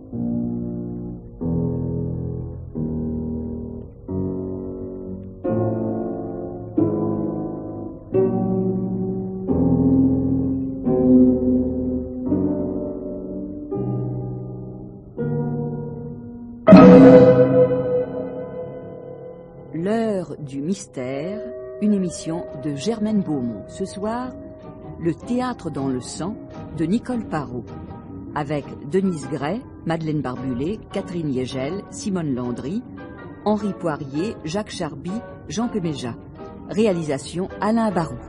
L'heure du mystère, une émission de Germaine Beaumont. Ce soir, le théâtre dans le sang de Nicole Parot, avec Denise Gray, Madeleine Barbulé, Catherine Yegel, Simone Landry, Henri Poirier, Jacques Charby, Jean Péméja. Réalisation Alain Barou.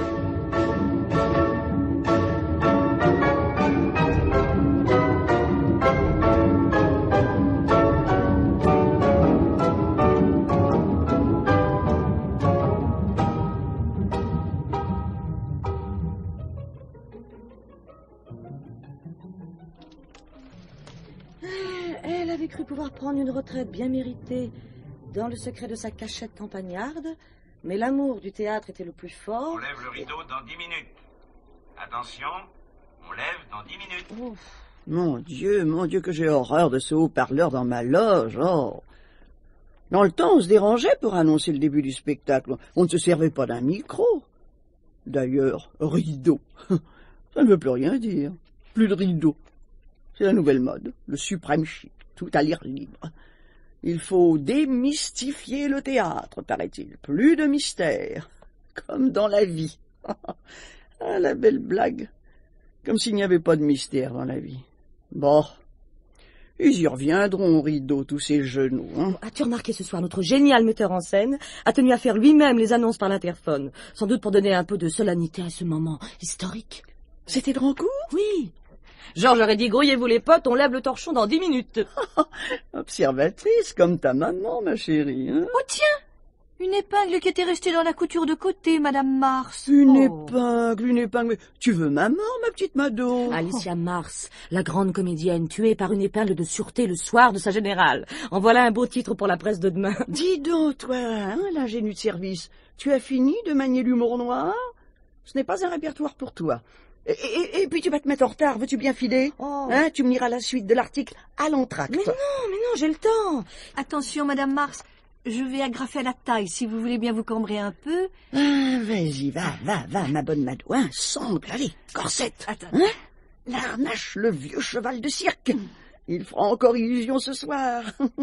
Elle avait cru pouvoir prendre une retraite bien méritée dans le secret de sa cachette campagnarde, mais l'amour du théâtre était le plus fort. On lève le rideau dans 10 minutes. Attention, on lève dans 10 minutes. Ouf. Mon Dieu, que j'ai horreur de ce haut-parleur dans ma loge. Oh. Dans le temps, on se dérangeait pour annoncer le début du spectacle. On ne se servait pas d'un micro. D'ailleurs, rideau. Ça ne veut plus rien dire. Plus de rideau. C'est la nouvelle mode, le suprême chic, tout à lire libre. Il faut démystifier le théâtre, paraît-il. Plus de mystère, comme dans la vie. Ah, la belle blague. Comme s'il n'y avait pas de mystère dans la vie. Bon, ils y reviendront, rideau, tous ces genoux. Hein. As-tu remarqué ce soir, notre génial metteur en scène a tenu à faire lui-même les annonces par l'interphone, sans doute pour donner un peu de solennité à ce moment historique. C'était Drancourt? Oui. Georges aurait dit, grouillez-vous les potes, on lève le torchon dans 10 minutes. Observatrice, comme ta maman, ma chérie. Hein. Oh tiens, une épingle qui était restée dans la couture de côté, Madame Mars. Une épingle, mais tu veux ma mort, ma petite Mado? Alicia Mars, la grande comédienne, tuée par une épingle de sûreté le soir de sa générale. En voilà un beau titre pour la presse de demain. Dis donc, toi, hein, l'ingénu de service, tu as fini de manier l'humour noir? Ce n'est pas un répertoire pour toi. Et puis tu vas te mettre en retard, veux-tu bien filer? Hein, tu me liras la suite de l'article à l'entracte. Mais non, j'ai le temps. Attention, Madame Mars, je vais agrafer à la taille, si vous voulez bien vous cambrer un peu. Ah, vas-y, va, ma bonne Mado, hein, sangle, allez, corsette. Attends. Hein, l'arnache, le vieux cheval de cirque. Il fera encore illusion ce soir.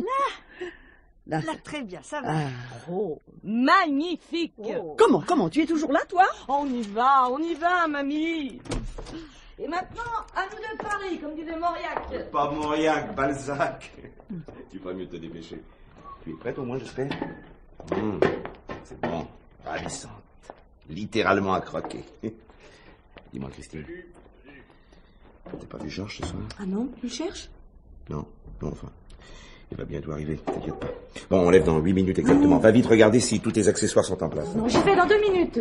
Là, très bien, ça va. Ah. Oh, magnifique. Oh. Comment, tu es toujours là, toi? On y va, mamie. Et maintenant, à nous de Paris, comme disait Mauriac. Pas Mauriac, Balzac. Tu ferais mieux de te dépêcher. Tu es prête au moins, j'espère? C'est bon, ravissante. Littéralement à croquer. Dis-moi, Christine. T'as pas vu Georges ce soir? Ah non, tu cherches? Non, enfin. Il va bientôt arriver, t'inquiète pas. Bon, on lève dans 8 minutes exactement. Va vite regarder si tous tes accessoires sont en place. Non, j'y vais dans 2 minutes.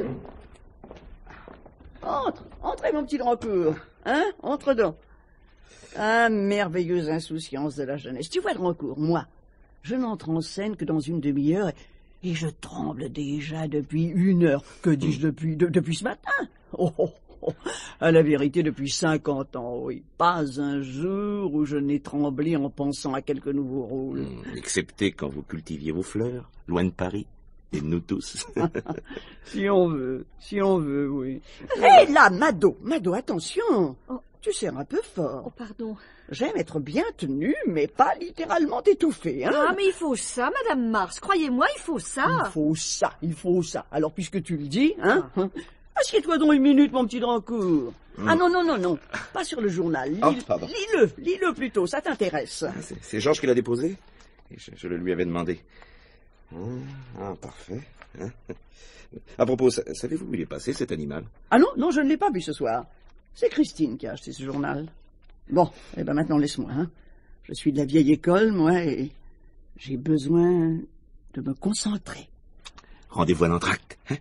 Entrez, mon petit Drancourt. Hein, entre donc. Ah, merveilleuse insouciance de la jeunesse. Tu vois, Drancourt, moi, je n'entre en scène que dans une demi-heure et je tremble déjà depuis 1 heure. Que dis-je depuis ce matin? À la vérité, depuis 50 ans, oui. Pas un jour où je n'ai tremblé en pensant à quelques nouveaux rôles. Excepté quand vous cultiviez vos fleurs, loin de Paris, et de nous tous. Si on veut, oui. Hé, là, Mado, attention. Oh. Tu serres un peu fort. Oh, pardon. J'aime être bien tenue, mais pas littéralement étouffée, hein. Ah, mais il faut ça, Madame Mars. Croyez-moi, il faut ça. Il faut ça. Alors, puisque tu le dis, hein. Assieds-toi donc 1 minute, mon petit Drancourt. Ah non, pas sur le journal. Pardon. Lis-le plutôt, ça t'intéresse. C'est Georges qui l'a déposé? Et je le lui avais demandé. Parfait. À propos, savez-vous où il est passé, cet animal? Ah non, je ne l'ai pas vu ce soir. C'est Christine qui a acheté ce journal. Bon, maintenant laisse-moi, hein. Je suis de la vieille école, moi, et j'ai besoin de me concentrer. Rendez-vous à l'entracte, hein?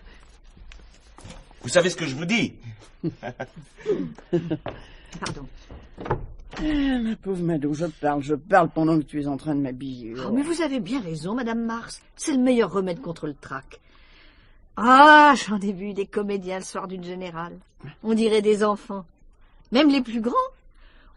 Vous savez ce que je vous dis? Pardon. Ah, ma pauvre Mado, je parle pendant que tu es en train de m'habiller. Oh, mais vous avez bien raison, Madame Mars. C'est le meilleur remède contre le trac. Ah, j'en ai vu des comédiens le soir d'une générale. On dirait des enfants. Même les plus grands.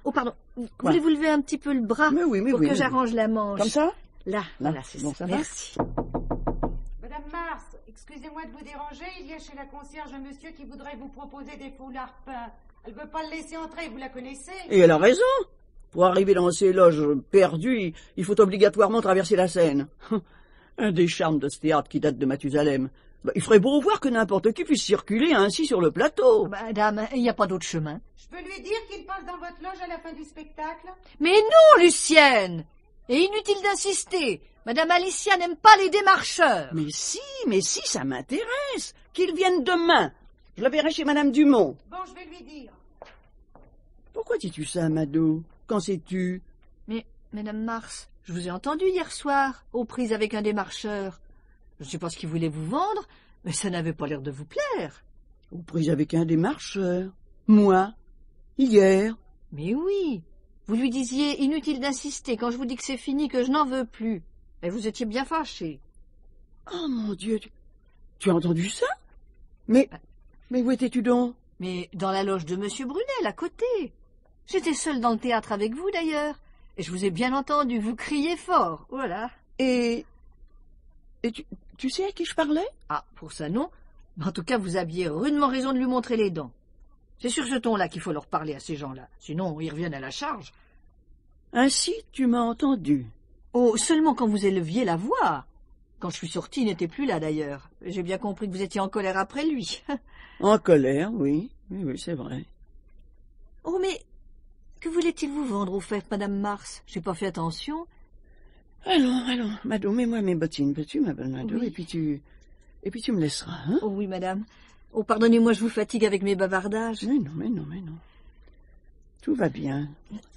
Oh, pardon. Quoi? Voulez-vous lever un petit peu le bras Mais oui, pour que j'arrange la manche? Comme ça? Là, voilà, c'est Bon, ça. ça va? Merci. Madame Mars, excusez-moi de vous déranger, il y a chez la concierge un monsieur qui voudrait vous proposer des foulards peints. Elle veut pas le laisser entrer, vous la connaissez? Et elle a raison. Pour arriver dans ces loges perdues, il faut obligatoirement traverser la Seine. Un des charmes de ce théâtre qui date de Mathusalem. Il ferait beau voir que n'importe qui puisse circuler ainsi sur le plateau. Madame, il n'y a pas d'autre chemin. Je peux lui dire qu'il passe dans votre loge à la fin du spectacle? Mais non, Lucienne! Et inutile d'insister. Madame Alicia n'aime pas les démarcheurs. Mais si, ça m'intéresse. Qu'ils viennent demain. Je la verrai chez Madame Dumont. Bon, je vais lui dire. Pourquoi dis-tu ça, Mado? Qu'en sais-tu? Mais, Madame Mars, je vous ai entendu hier soir, aux prises avec un démarcheur. Je ne sais pas ce qu'il voulait vous vendre, mais ça n'avait pas l'air de vous plaire. Aux prises avec un démarcheur? Moi? Hier? Mais oui, vous lui disiez inutile d'insister quand je vous dis que c'est fini, que je n'en veux plus. Et vous étiez bien fâché. Oh mon Dieu, tu as entendu ça? Mais où étais-tu donc? Mais dans la loge de Monsieur Brunel, à côté. J'étais seule dans le théâtre avec vous, d'ailleurs. Et je vous ai bien entendu, vous criez fort, voilà. Et tu sais à qui je parlais? Ah, pour ça, non. Mais en tout cas, vous aviez rudement raison de lui montrer les dents. C'est sur ce ton-là qu'il faut leur parler à ces gens-là. Sinon, ils reviennent à la charge. Ainsi, tu m'as entendu. Oh, seulement quand vous éleviez la voix. Quand je suis sortie, il n'était plus là, d'ailleurs. J'ai bien compris que vous étiez en colère après lui. En colère, oui. Oui, c'est vrai. Oh, mais que voulait-il vous vendre au fait, Madame Mars? J'ai pas fait attention. Allons, Mado, mets-moi mes bottines, peux-tu, ma bonne Mado? Oui. Et puis tu me laisseras, hein? Oh oui, madame. Oh, pardonnez-moi, je vous fatigue avec mes bavardages. Mais non. Tout va bien.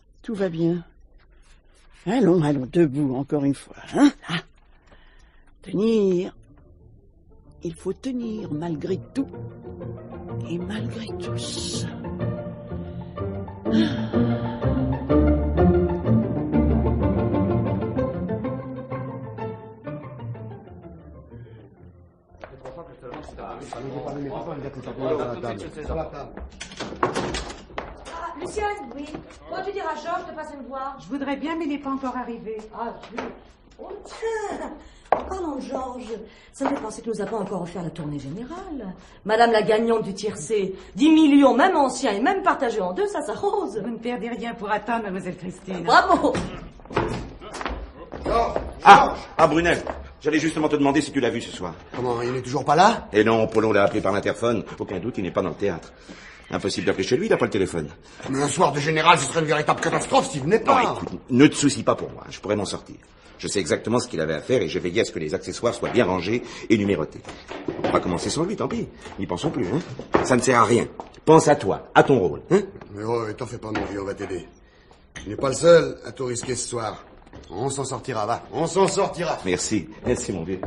Allons, debout, encore une fois, hein? Ah. Tenir. Il faut tenir malgré tout et malgré tous. Lucienne, oui. Pourrais-tu dire à Georges de passer me voir? Je voudrais bien, mais il n'est pas encore arrivé. Ah, oui. Oh, tiens. En parlant de Georges, ça me fait penser que nous avons encore offert la tournée générale. Madame la gagnante du tiercé. 10 millions, même anciens et même partagés en deux, ça s'arrose. Vous ne perdez rien pour attendre, mademoiselle Christine. Bravo. Ah, Brunel, j'allais justement te demander si tu l'as vu ce soir. Comment, il n'est toujours pas là? Et non, Polo l'a appelé par l'interphone. Aucun doute, il n'est pas dans le théâtre. Impossible d'appeler chez lui, il n'a pas le téléphone. Mais un soir de général, ce serait une véritable catastrophe s'il venait pas. Non, écoute, ne te soucie pas pour moi, je pourrais m'en sortir. Je sais exactement ce qu'il avait à faire et j'ai veillé à ce que les accessoires soient bien rangés et numérotés. On va commencer sans lui, tant pis. N'y pensons plus, hein. Ça ne sert à rien. Pense à toi, à ton rôle, hein. Mais oh, t'en fais pas, mon vieux, on va t'aider. Tu n'es pas le seul à tout risquer ce soir. On s'en sortira, va. On s'en sortira. Merci, mon vieux.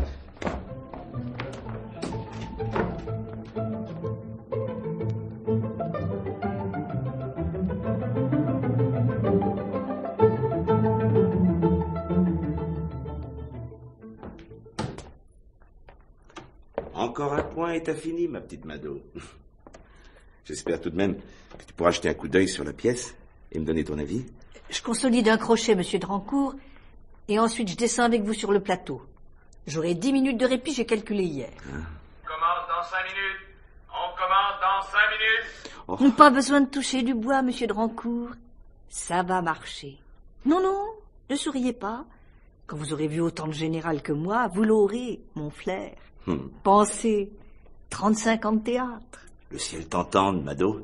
Encore un point et t'as fini, ma petite Mado. J'espère tout de même que tu pourras jeter un coup d'œil sur la pièce et me donner ton avis. Je consolide un crochet, monsieur Drancourt, et ensuite je descends avec vous sur le plateau. J'aurai 10 minutes de répit, j'ai calculé hier. On commence dans 5 minutes. On commence dans 5 minutes. Oh. Pas besoin de toucher du bois, monsieur Drancourt. Ça va marcher. Non, ne souriez pas. Quand vous aurez vu autant de général que moi, vous l'aurez, mon flair. Pensez, 35 ans de théâtre. Le ciel t'entende, Mado.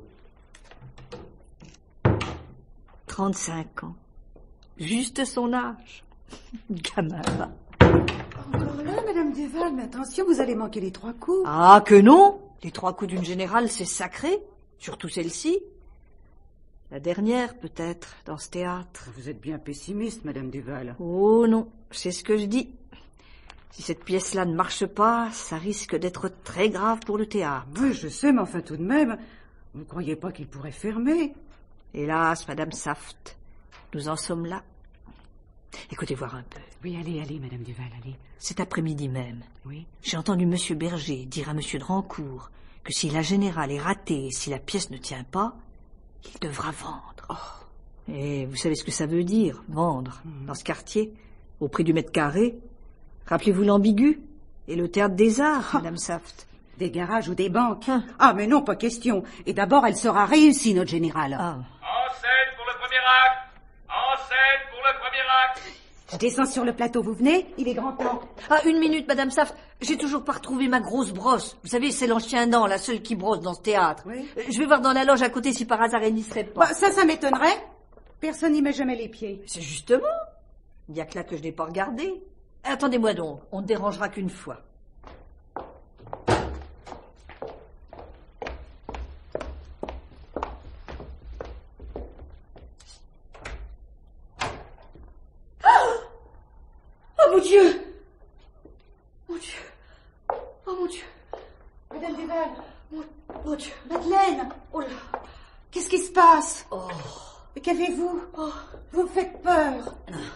35 ans. Juste son âge. Gamin, va. Encore là, madame Duval, mais attention, vous allez manquer les 3 coups. Ah, que non! Les 3 coups d'une générale, c'est sacré. Surtout celle-ci. La dernière, peut-être, dans ce théâtre. Vous êtes bien pessimiste, madame Duval. Oh non, c'est ce que je dis. Si cette pièce-là ne marche pas, ça risque d'être très grave pour le théâtre. Oui, je sais, mais enfin tout de même, vous ne croyez pas qu'il pourrait fermer? Hélas, madame Saft, nous en sommes là. Écoutez voir un peu. Oui, allez, madame Duval, allez. Cet après-midi même, Oui. j'ai entendu monsieur Berger dire à monsieur Drancourt que si la générale est ratée et si la pièce ne tient pas, il devra vendre. Oh. Et vous savez ce que ça veut dire, vendre, dans ce quartier, au prix du mètre carré. Rappelez-vous l'ambigu et le théâtre des arts, Madame Saft. Des garages ou des banques. Ah, mais non, pas question. Et d'abord, elle sera réussie, notre générale. En scène pour le premier acte. En scène pour le premier acte. Je descends sur le plateau, vous venez? Il est grand temps. Ah, une minute, Madame Saft. J'ai toujours pas retrouvé ma grosse brosse. Vous savez, c'est l'ancien dent, la seule qui brosse dans ce théâtre. Oui. Je vais voir dans la loge à côté si par hasard elle n'y serait pas. Bah, ça m'étonnerait. Personne n'y met jamais les pieds. C'est justement. Il n'y a que là que je n'ai pas regardé. Attendez-moi donc, on ne dérangera qu'une fois. Oh mon Dieu! Mon Dieu! Oh mon Dieu! Madame Duval. Mon Dieu! Madeleine. Oh là! Qu'est-ce qui se passe? Oh! Mais qu'avez-vous? Vous me faites peur.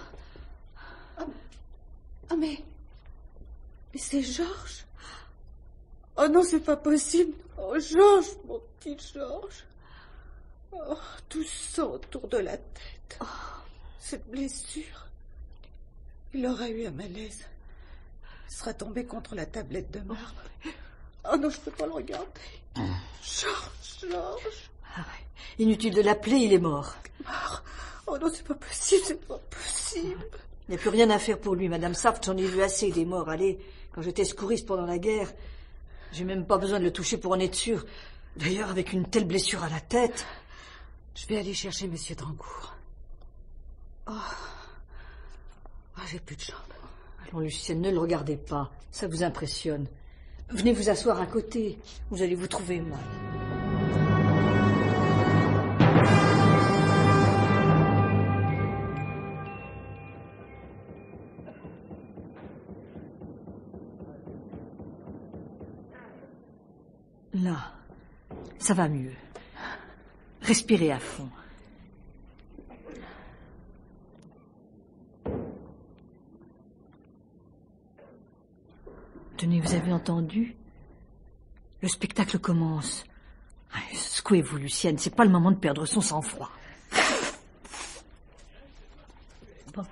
Ah, mais c'est Georges. Oh non, c'est pas possible. Oh, Georges, mon petit Georges. Oh, tout sang autour de la tête. Oh, cette blessure. Il aura eu un malaise. Il sera tombé contre la tablette de marbre. Oh non, je peux pas le regarder. Georges. Ah ouais. Inutile de l'appeler, il est mort. Mort? Oh non, c'est pas possible. Il n'y a plus rien à faire pour lui, Madame Saft. J'en ai vu assez des morts. Allez, quand j'étais secouriste pendant la guerre, j'ai même pas besoin de le toucher pour en être sûr. D'ailleurs, avec une telle blessure à la tête... Je vais aller chercher Monsieur Drancourt. Oh, j'ai plus de jambes. Allons, Lucienne, ne le regardez pas. Ça vous impressionne. Venez vous asseoir à côté. Vous allez vous trouver mal. Là, ça va mieux. Respirez à fond. Tenez, vous avez entendu? Le spectacle commence. Secouez-vous, Lucienne, c'est pas le moment de perdre son sang-froid. Bon.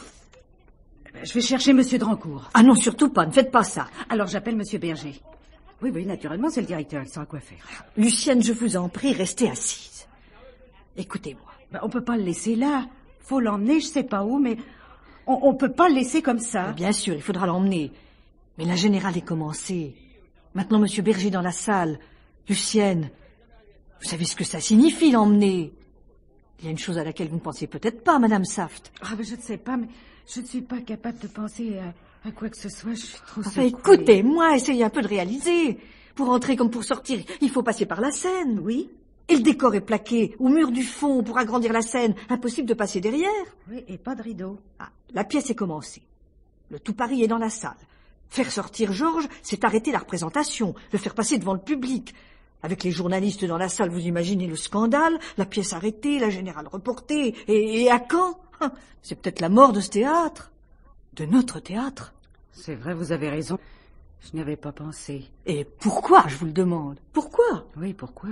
Je vais chercher Monsieur Drancourt. Ah non, surtout pas, ne faites pas ça. Alors j'appelle Monsieur Berger. Oui, naturellement, c'est le directeur, il saura quoi faire. Lucienne, je vous en prie, restez assise. Écoutez-moi. Ben, on peut pas le laisser là. Faut l'emmener, je sais pas où, mais on peut pas le laisser comme ça. Bien sûr, il faudra l'emmener. Mais la générale est commencée. Maintenant, Monsieur Berger dans la salle. Lucienne, vous savez ce que ça signifie, l'emmener? Il y a une chose à laquelle vous ne pensez peut-être pas, Madame Saft. Ah, ben, je ne sais pas, mais je ne suis pas capable de penser à quoi que ce soit. Je suis trop Enfin, écoutez-moi, essayez un peu de réaliser. Pour entrer comme pour sortir, il faut passer par la scène. Oui. Et le décor est plaqué au mur du fond pour agrandir la scène. Impossible de passer derrière. Oui, et pas de rideau. Ah, la pièce est commencée. Le tout Paris est dans la salle. Faire sortir Georges, c'est arrêter la représentation, le faire passer devant le public. Avec les journalistes dans la salle, vous imaginez le scandale, la pièce arrêtée, la générale reportée. Et à quand? C'est peut-être la mort de ce théâtre. De notre théâtre. C'est vrai, vous avez raison. Je n'y avais pas pensé. Et pourquoi, je vous le demande? Pourquoi? Oui, pourquoi?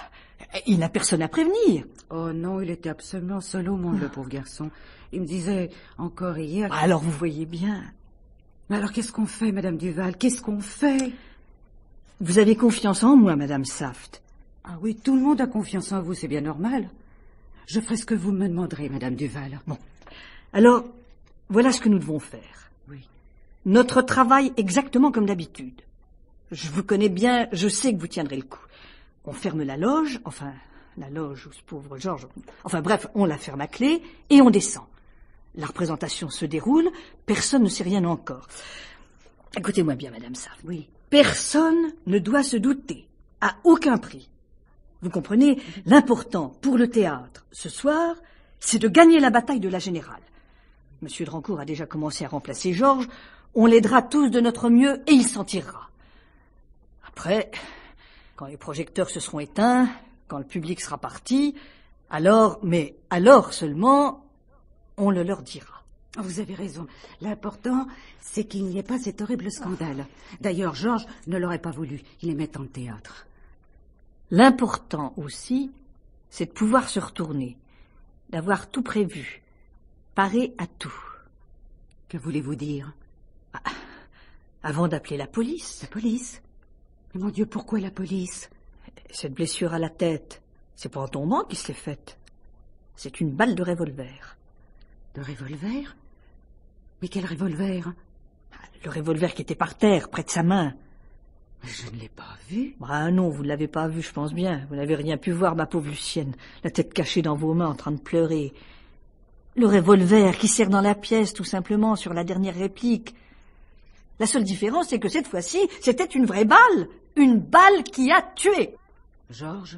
Il n'a personne à prévenir. Oh non, il était absolument seul au monde, le pauvre garçon. Il me disait encore hier... Alors vous voyez bien. Mais alors qu'est-ce qu'on fait, Madame Duval? Qu'est-ce qu'on fait? Vous avez confiance en moi, Madame Saft. Ah oui, tout le monde a confiance en vous, c'est bien normal. Je ferai ce que vous me demanderez, Madame Duval. Bon. Alors, voilà ce que nous devons faire. Oui. Notre travail exactement comme d'habitude. Je vous connais bien, je sais que vous tiendrez le coup. On ferme la loge, enfin, la loge où ce pauvre Georges... Enfin bref, on la ferme à clé et on descend. La représentation se déroule, personne ne sait rien encore. Écoutez-moi bien, Madame Saft. Oui. Personne ne doit se douter, à aucun prix. Vous comprenez? L'important pour le théâtre, ce soir, c'est de gagner la bataille de la générale. Monsieur Drancourt a déjà commencé à remplacer Georges. On l'aidera tous de notre mieux et il s'en tirera. Après, quand les projecteurs se seront éteints, quand le public sera parti, alors, mais alors seulement, on le leur dira. Vous avez raison. L'important, c'est qu'il n'y ait pas cet horrible scandale. D'ailleurs, Georges ne l'aurait pas voulu. Il aimait tant le théâtre. L'important aussi, c'est de pouvoir se retourner. d'avoir tout prévu, paré à tout. Que voulez-vous dire? Avant d'appeler la police. La police? Mais mon Dieu, pourquoi la police? Cette blessure à la tête, c'est pas en tombant qu'il se l'est faite. C'est une balle de revolver. De revolver? Mais quel revolver? Le revolver qui était par terre, près de sa main. Mais je ne l'ai pas vu. Ah non, vous ne l'avez pas vu, je pense bien. Vous n'avez rien pu voir, ma pauvre Lucienne, la tête cachée dans vos mains en train de pleurer. Le revolver qui sert dans la pièce, tout simplement, sur la dernière réplique. La seule différence, c'est que cette fois-ci, c'était une vraie balle. Une balle qui a tué. Georges?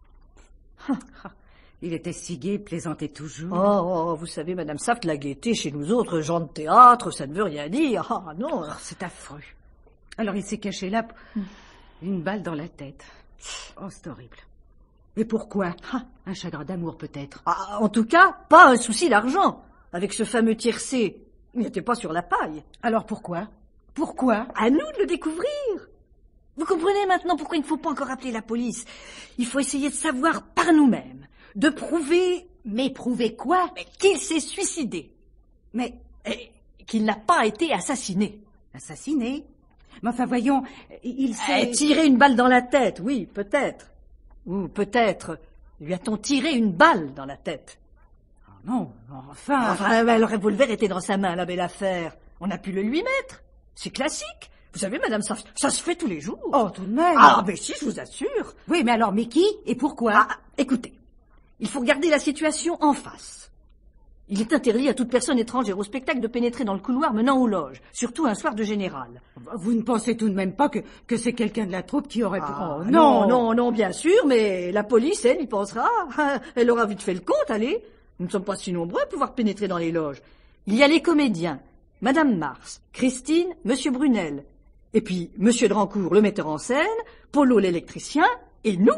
Il était si gai, plaisantait toujours. Oh, vous savez, Madame Saft, la gaieté chez nous autres gens de théâtre, ça ne veut rien dire. Ah non. Oh, c'est affreux. Alors il s'est caché là, une balle dans la tête. Oh, c'est horrible. Et pourquoi? Un chagrin d'amour peut-être. En tout cas, pas un souci d'argent. Avec ce fameux tiercé, il n'était pas sur la paille. Alors pourquoi? Pourquoi? À nous de le découvrir. Vous comprenez maintenant pourquoi il ne faut pas encore appeler la police. Il faut essayer de savoir par nous-mêmes, de prouver... Mais prouver quoi? Qu'il s'est suicidé. Mais qu'il n'a pas été assassiné. Assassiné? Mais enfin, voyons, il s'est... Tiré une balle dans la tête, oui, peut-être. Ou peut-être lui a-t-on tiré une balle dans la tête. Oh non, enfin... Enfin, le revolver était dans sa main, la belle affaire. On a pu le lui mettre. C'est classique. Vous savez, madame, ça se fait tous les jours. Oh, tout de même. Ah, mais si, je vous assure. Oui, mais alors, mais qui et pourquoi? Écoutez, il faut regarder la situation en face. Il est interdit à toute personne étrangère au spectacle de pénétrer dans le couloir menant aux loges, surtout un soir de général. Vous ne pensez tout de même pas que c'est quelqu'un de la troupe qui aurait pu... Oh, non, bien sûr, mais la police, elle, y pensera. Elle aura vite fait le compte, allez. Nous ne sommes pas si nombreux à pouvoir pénétrer dans les loges. Il y a les comédiens, Madame Mars, Christine, Monsieur Brunel, et puis Monsieur Drancourt, le metteur en scène, Polo, l'électricien, et nous.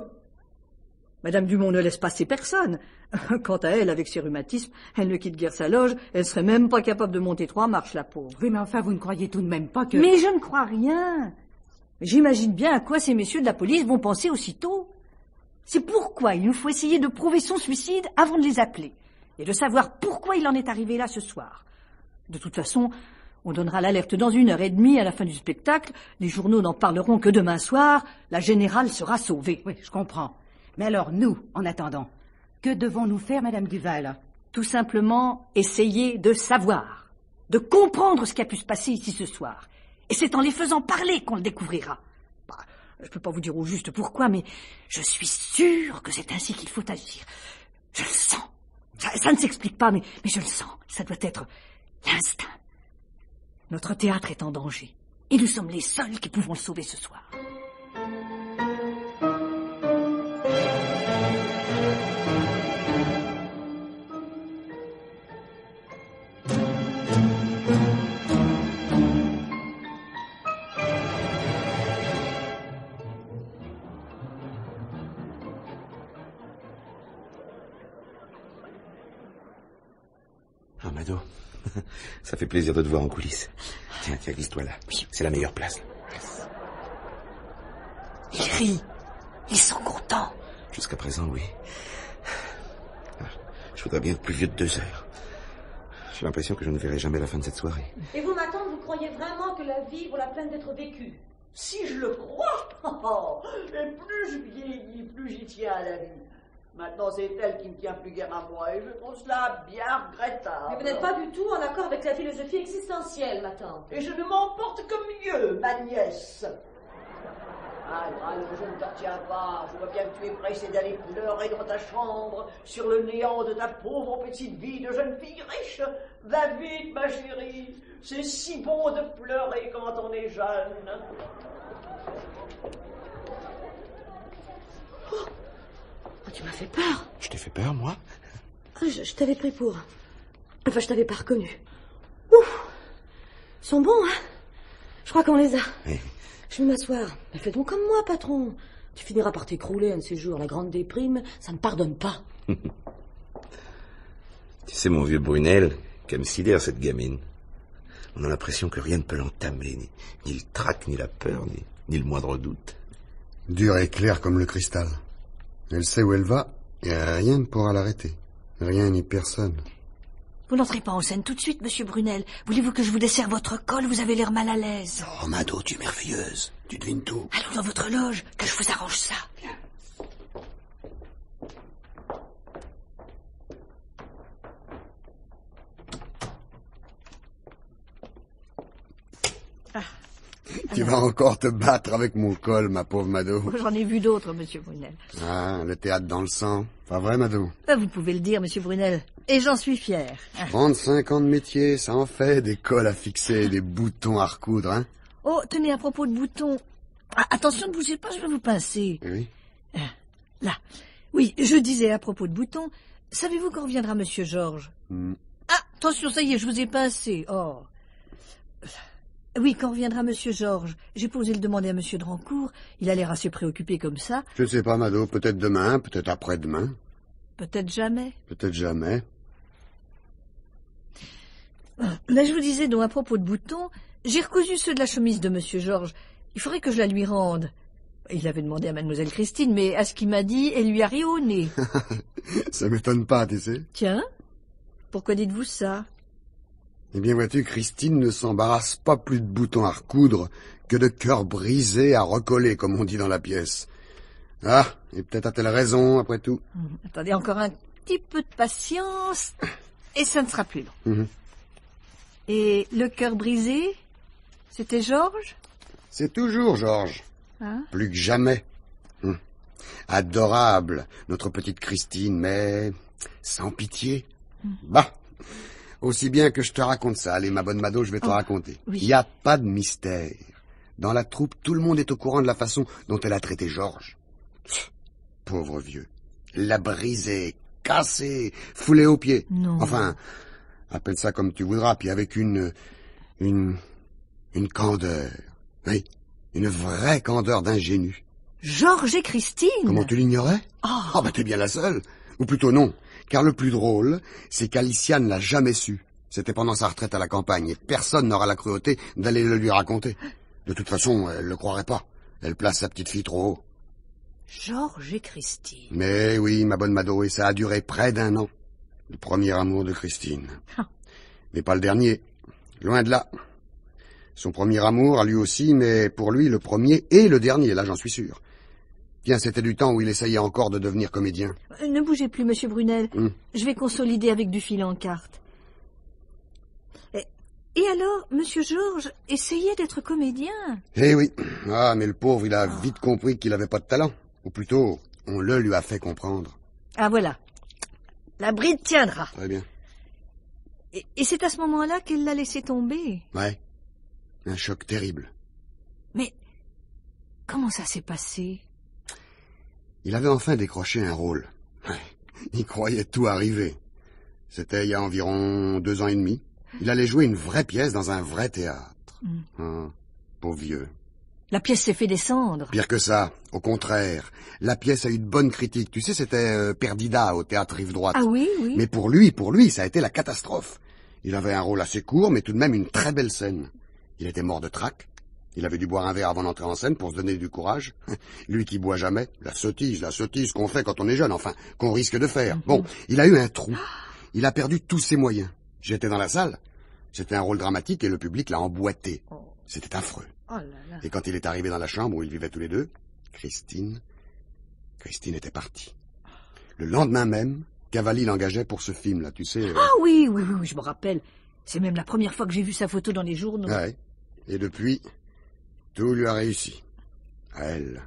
Madame Dumont ne laisse passer personne. Quant à elle, avec ses rhumatismes, elle ne quitte guère sa loge, elle serait même pas capable de monter 3 marches, la pauvre. Oui, mais enfin, vous ne croyez tout de même pas que... Mais je ne crois rien. J'imagine bien à quoi ces messieurs de la police vont penser aussitôt. C'est pourquoi il nous faut essayer de prouver son suicide avant de les appeler, et de savoir pourquoi il en est arrivé là ce soir. De toute façon, on donnera l'alerte dans 1h30 à la fin du spectacle, les journaux n'en parleront que demain soir, la générale sera sauvée. Oui, je comprends. Mais alors, nous, en attendant, que devons-nous faire, Madame Duval? Tout simplement essayer de savoir, de comprendre ce qui a pu se passer ici ce soir. Et c'est en les faisant parler qu'on le découvrira. Je ne peux pas vous dire au juste pourquoi, mais je suis sûre que c'est ainsi qu'il faut agir. Je le sens. Ça ne s'explique pas, mais je le sens. Ça doit être l'instinct. Notre théâtre est en danger. Et nous sommes les seuls qui pouvons le sauver ce soir. Ah, Mado, ça fait plaisir de te voir en coulisses. Tiens, glisse-toi là. C'est la meilleure place. Ils rient. Ils sont contents. Jusqu'à présent, oui. Je voudrais bien être plus vieux de 2 heures. J'ai l'impression que je ne verrai jamais la fin de cette soirée. Et vous, ma tante, vous croyez vraiment que la vie vaut la peine d'être vécue? Si je le crois, et plus je vieillis, plus j'y tiens à la vie. Maintenant, c'est elle qui me tient plus guère à moi, et je trouve cela bien regrettable. Mais vous n'êtes pas du tout en accord avec la philosophie existentielle, ma tante. Et je ne m'en porte que mieux, ma nièce. Alors, je ne t'en tiens pas. Je vois bien que tu es pressée d'aller pleurer dans ta chambre sur le néant de ta pauvre petite vie de jeune fille riche. Va vite, ma chérie. C'est si bon de pleurer quand on est jeune. Oh, tu m'as fait peur. Je t'ai fait peur, moi? Je t'avais pris pour... Enfin, je t'avais pas reconnu. Ouf. Ils sont bons, hein? Je crois qu'on les a. Oui. Je vais m'asseoir. Mais fais donc comme moi, patron. Tu finiras par t'écrouler un de ces jours. La grande déprime, ça ne pardonne pas. Tu sais, mon vieux Brunel, qu'elle me sidère, cette gamine. On a l'impression que rien ne peut l'entamer, ni le trac, ni la peur, ni le moindre doute. Dure et claire comme le cristal. Elle sait où elle va, et rien ne pourra l'arrêter. Rien ni personne. Vous n'entrez pas en scène tout de suite, monsieur Brunel. Voulez-vous que je vous desserre votre col? Vous avez l'air mal à l'aise. Oh, Mado, tu es merveilleuse. Tu devines tout. Allons dans votre loge, que je vous arrange ça. Tu vas encore te battre avec mon col, ma pauvre Mado. J'en ai vu d'autres, monsieur Brunel. Ah, le théâtre dans le sang. Pas vrai, Mado? Vous pouvez le dire, monsieur Brunel. Et j'en suis fier. 35 ans de métier, ça en fait des cols à fixer, des boutons à recoudre, hein? Oh, tenez, à propos de boutons. Ah, attention, ne bougez pas, je vais vous pincer. Oui. Là. Oui, je disais à propos de boutons, savez-vous quand reviendra monsieur Georges? Ah, attention, ça y est, je vous ai pincé. Oh. Oui, quand reviendra monsieur Georges? J'ai posé le demander à monsieur Drancourt. Il a l'air assez préoccupé comme ça. Je ne sais pas, Mado. Peut-être demain, peut-être après-demain. Peut-être jamais. Peut-être jamais. Là, je vous disais donc à propos de boutons, j'ai recousu ceux de la chemise de monsieur Georges. Il faudrait que je la lui rende. Il avait demandé à mademoiselle Christine, mais à ce qu'il m'a dit, elle lui a ri au nez. Ça m'étonne pas, tu sais. Tiens, pourquoi dites-vous ça? Eh bien, vois-tu, Christine ne s'embarrasse pas plus de boutons à recoudre que de cœurs brisés à recoller, comme on dit dans la pièce. Ah, et peut-être a-t-elle raison, après tout. Attendez, encore un petit peu de patience, et ça ne sera plus long. Et le cœur brisé, c'était Georges? C'est toujours Georges. Hein? Plus que jamais. Adorable, notre petite Christine, mais sans pitié. Bah, aussi bien que je te raconte ça. Allez, ma bonne Mado, je vais te raconter. Oui. Il n'y a pas de mystère. Dans la troupe, tout le monde est au courant de la façon dont elle a traité Georges. Pauvre vieux. L'a brisé, cassé, foulé aux pieds. Non. Enfin, appelle ça comme tu voudras, puis avec une candeur. Oui, une vraie candeur d'ingénu. Georges et Christine? Comment tu l'ignorais? Oh, bah t'es bien la seule. Ou plutôt non. Car le plus drôle, c'est qu'Alicia ne l'a jamais su. C'était pendant sa retraite à la campagne, et personne n'aura la cruauté d'aller le lui raconter. De toute façon, elle le croirait pas. Elle place sa petite fille trop haut. Georges et Christine. Mais oui, ma bonne Mado, et ça a duré près d'1 an. Le premier amour de Christine. Mais pas le dernier. Loin de là. Son premier amour, à lui aussi, mais pour lui, le premier et le dernier, là, j'en suis sûr. Tiens, c'était du temps où il essayait encore de devenir comédien. Ne bougez plus, monsieur Brunel. Je vais consolider avec du fil en carte. Et alors, monsieur Georges essayait d'être comédien? Eh oui. Ah, mais le pauvre, il a vite compris qu'il avait pas de talent. Ou plutôt, on le lui a fait comprendre. Ah, voilà. La bride tiendra. Très bien. Et c'est à ce moment-là qu'elle l'a laissé tomber? Ouais. Un choc terrible. Mais comment ça s'est passé? Il avait enfin décroché un rôle. Ouais. Il croyait tout arriver. C'était il y a environ 2 ans et demi. Il allait jouer une vraie pièce dans un vrai théâtre. Pauvre vieux. La pièce s'est fait descendre. Pire que ça, au contraire. La pièce a eu de bonnes critiques. Tu sais, c'était Perdida au théâtre Rive-Droite. Ah oui, oui. Mais pour lui, ça a été la catastrophe. Il avait un rôle assez court, mais tout de même une très belle scène. Il était mort de trac. Il avait dû boire un verre avant d'entrer en scène pour se donner du courage. Lui qui boit jamais. La sottise qu'on fait quand on est jeune, enfin, qu'on risque de faire. Bon, il a eu un trou. Il a perdu tous ses moyens. J'étais dans la salle. C'était un rôle dramatique et le public l'a emboîté. C'était affreux. Oh là là. Et quand il est arrivé dans la chambre où ils vivaient tous les deux, Christine était partie. Le lendemain même, Cavalli l'engageait pour ce film-là, tu sais. Ah oui, je me rappelle. C'est même la première fois que j'ai vu sa photo dans les journaux. Ouais. Et depuis, tout lui a réussi. À elle.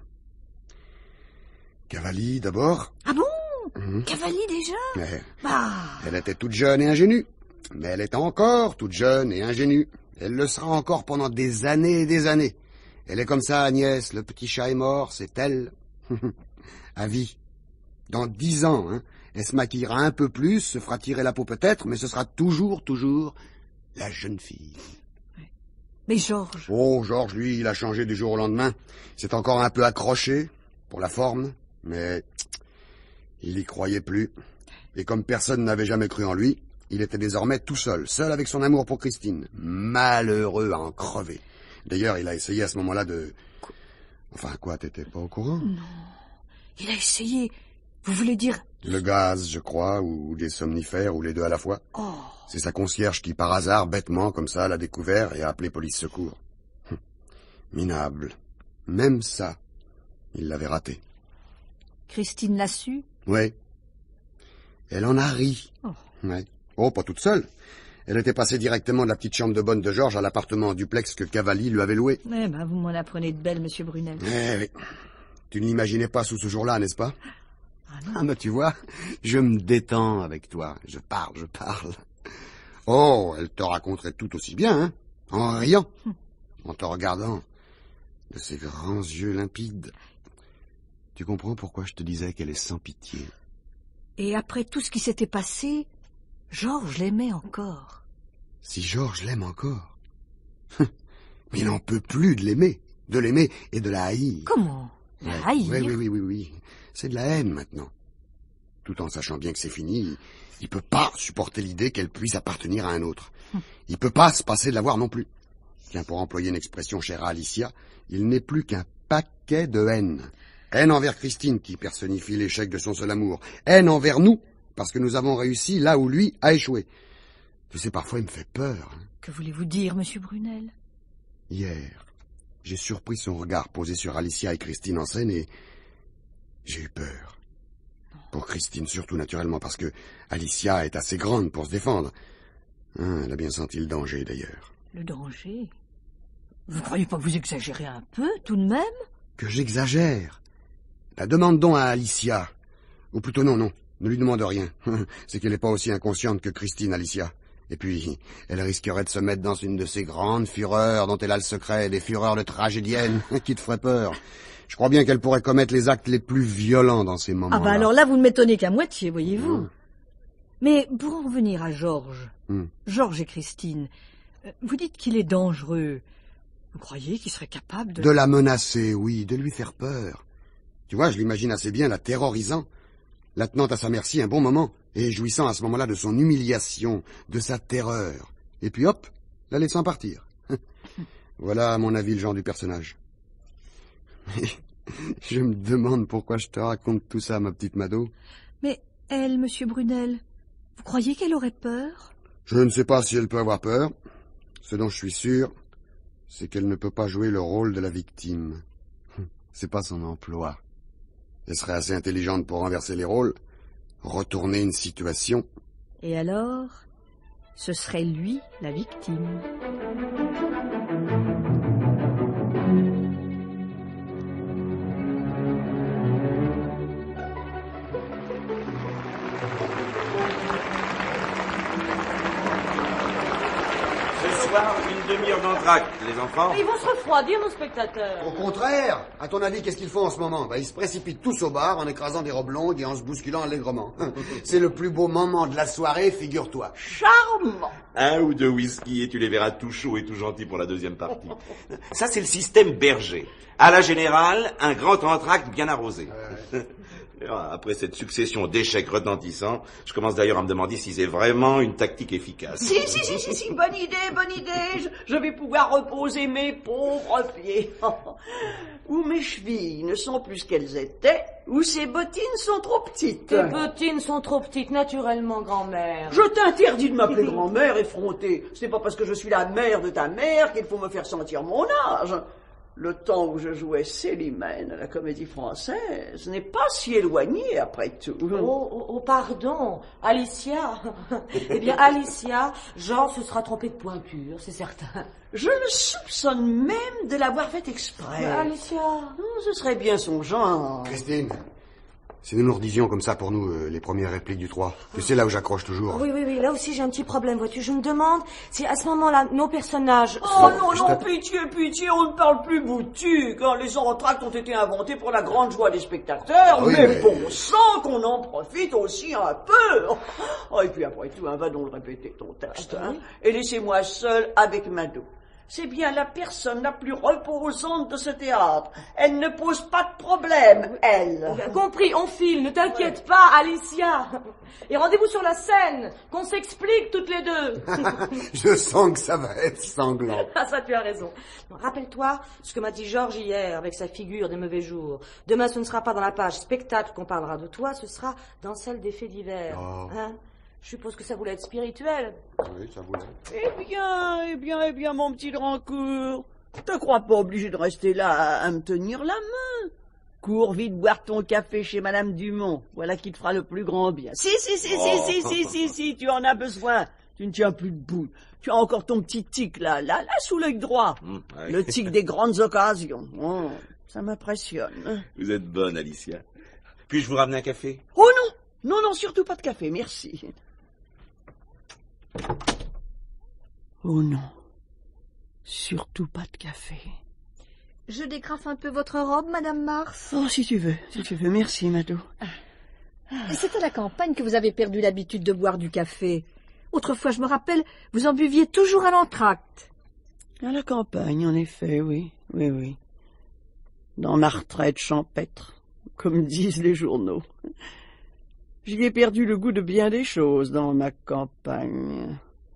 Cavalli, d'abord. Ah bon? Cavalli déjà? Mais Bah. elle était toute jeune et ingénue. Mais elle est encore toute jeune et ingénue. Elle le sera encore pendant des années et des années. Elle est comme ça, Agnès. Le petit chat est mort, c'est elle. À vie. Dans 10 ans, hein, elle se maquillera un peu plus, se fera tirer la peau peut-être, mais ce sera toujours la jeune fille. Mais Georges? Oh, Georges, lui, il a changé du jour au lendemain. C'est encore un peu accroché, pour la forme, mais il y croyait plus. Et comme personne n'avait jamais cru en lui, il était désormais tout seul avec son amour pour Christine. Malheureux à en crever. D'ailleurs, il a essayé à ce moment-là de... Enfin, quoi, t'étais pas au courant? Non. Il a essayé Vous voulez dire... Le gaz, je crois, ou des somnifères, ou les deux à la fois. Oh. C'est sa concierge qui, par hasard, bêtement, comme ça, l'a découvert et a appelé police secours. Minable. Même ça, il l'avait raté. Christine l'a su? Oui. Elle en a ri. Oh. Ouais. Oh, pas toute seule. Elle était passée directement de la petite chambre de bonne de Georges à l'appartement en duplex que Cavalli lui avait loué. Eh ben, vous m'en apprenez de belles, monsieur Brunel. Eh oui. Tu n'imaginais pas sous ce jour-là, n'est-ce pas? Ah non. Ah, mais tu vois, je me détends avec toi. Je parle. Oh, elle te raconterait tout aussi bien, hein, en riant, en te regardant de ses grands yeux limpides. Tu comprends pourquoi je te disais qu'elle est sans pitié? Et après tout ce qui s'était passé, Georges l'aimait encore. Si Georges l'aime encore. Mais il n'en peut plus de l'aimer et de la haïr. Comment? La haïr? Oui. C'est de la haine maintenant. Tout en sachant bien que c'est fini, il peut pas supporter l'idée qu'elle puisse appartenir à un autre. Il peut pas se passer de la voir non plus. Tiens, pour employer une expression chère à Alicia, il n'est plus qu'un paquet de haine. Haine envers Christine, qui personnifie l'échec de son seul amour. Haine envers nous, parce que nous avons réussi là où lui a échoué. Tu sais, parfois il me fait peur. Hein. Que voulez-vous dire, monsieur Brunel? Hier, j'ai surpris son regard posé sur Alicia et Christine en scène et j'ai eu peur. Pour Christine surtout, naturellement, parce que Alicia est assez grande pour se défendre. Hein, elle a bien senti le danger, d'ailleurs. Le danger? Vous croyez pas que vous exagérez un peu, tout de même? Que j'exagère? La demande donc à Alicia. Ou plutôt non, ne lui demande rien. C'est qu'elle n'est pas aussi inconsciente que Christine, Alicia. Et puis, elle risquerait de se mettre dans une de ces grandes fureurs dont elle a le secret, des fureurs de tragédienne, qui te ferait peur. Je crois bien qu'elle pourrait commettre les actes les plus violents dans ces moments-là. Ah bah alors là, vous ne m'étonnez qu'à moitié, voyez-vous. Mais pour en revenir à Georges, Georges et Christine, vous dites qu'il est dangereux. Vous croyez qu'il serait capable de... De la menacer, oui, de lui faire peur. Tu vois, je l'imagine assez bien la terrorisant, la tenant à sa merci un bon moment, et jouissant à ce moment-là de son humiliation, de sa terreur. Et puis hop, la laissant partir. Voilà, à mon avis, le genre du personnage. Je me demande pourquoi je te raconte tout ça, ma petite Mado. Mais elle, monsieur Brunel, vous croyez qu'elle aurait peur? Je ne sais pas si elle peut avoir peur. Ce dont je suis sûr, c'est qu'elle ne peut pas jouer le rôle de la victime. C'est pas son emploi. Elle serait assez intelligente pour renverser les rôles, retourner une situation. Et alors, ce serait lui la victime. Une demi-heure d'entracte, les enfants. Ils vont se refroidir, nos spectateurs. Au contraire, à ton avis, qu'est-ce qu'ils font en ce moment? Ils se précipitent tous au bar en écrasant des robes longues et en se bousculant allègrement. C'est le plus beau moment de la soirée, figure-toi. Charmant. Un ou deux whisky et tu les verras tout chauds et tout gentils pour la deuxième partie. Ça, c'est le système Berger. À la générale, un grand entracte bien arrosé. Après cette succession d'échecs retentissants, je commence d'ailleurs à me demander si c'est vraiment une tactique efficace. Si, bonne idée. Je vais pouvoir reposer mes pauvres pieds. Ou mes chevilles ne sont plus ce qu'elles étaient, ou ces bottines sont trop petites. Tes bottines sont trop petites, naturellement, grand-mère. Je t'interdis de m'appeler grand-mère, effrontée. Ce n'est pas parce que je suis la mère de ta mère qu'il faut me faire sentir mon âge. Le temps où je jouais Célimène à la Comédie Française n'est pas si éloigné après tout. Oh, pardon, Alicia. Eh bien, Alicia, Jean se sera trompé de pointure, c'est certain. Je le soupçonne même de l'avoir fait exprès. Mais Alicia... Ce serait bien son genre. Christine, si nous nous redisions comme ça pour nous les premières répliques du 3, tu sais là où j'accroche toujours. Oui, là aussi j'ai un petit problème, vois-tu. Je me demande si à ce moment-là, nos personnages... Oh non, pitié, on ne parle plus boutu, quand les entractes ont été inventés pour la grande joie des spectateurs. Oui, mais bon sang qu'on en profite aussi un peu. Oh, et puis après tout, va donc le répéter ton texte. Et laissez-moi seul avec Mado. c'est bien la personne la plus reposante de ce théâtre. Elle ne pose pas de problème, elle. Compris, on file, ne t'inquiète pas, Alicia. Et rendez-vous sur la scène, qu'on s'explique toutes les deux. Je sens que ça va être sanglant. Ah, ça, tu as raison. Rappelle-toi ce que m'a dit Georges hier avec sa figure des mauvais jours. Demain, ce ne sera pas dans la page spectacle qu'on parlera de toi, ce sera dans celle des faits divers. Oh. Hein? Je suppose que ça voulait être spirituel. Oui, ça voulait. Eh bien, mon petit Drancourt. Te crois pas obligé de rester là à me tenir la main. Cours vite boire ton café chez Madame Dumont. Voilà qui te fera le plus grand bien. Si, tu en as besoin. Tu ne tiens plus debout. Tu as encore ton petit tic là, sous l'œil droit. Ouais. Le tic des grandes occasions. Oh, ça m'impressionne. Vous êtes bonne, Alicia. Puis-je vous ramener un café? Oh non, surtout pas de café, merci. Oh non, surtout pas de café. Je dégrafe un peu votre robe, Madame Mars. Oh, si tu veux, merci, Mado. C'est à la campagne que vous avez perdu l'habitude de boire du café. Autrefois, je me rappelle, vous en buviez toujours à l'entracte. À la campagne, en effet, oui. Dans ma retraite champêtre, comme disent les journaux. J'y ai perdu le goût de bien des choses dans ma campagne.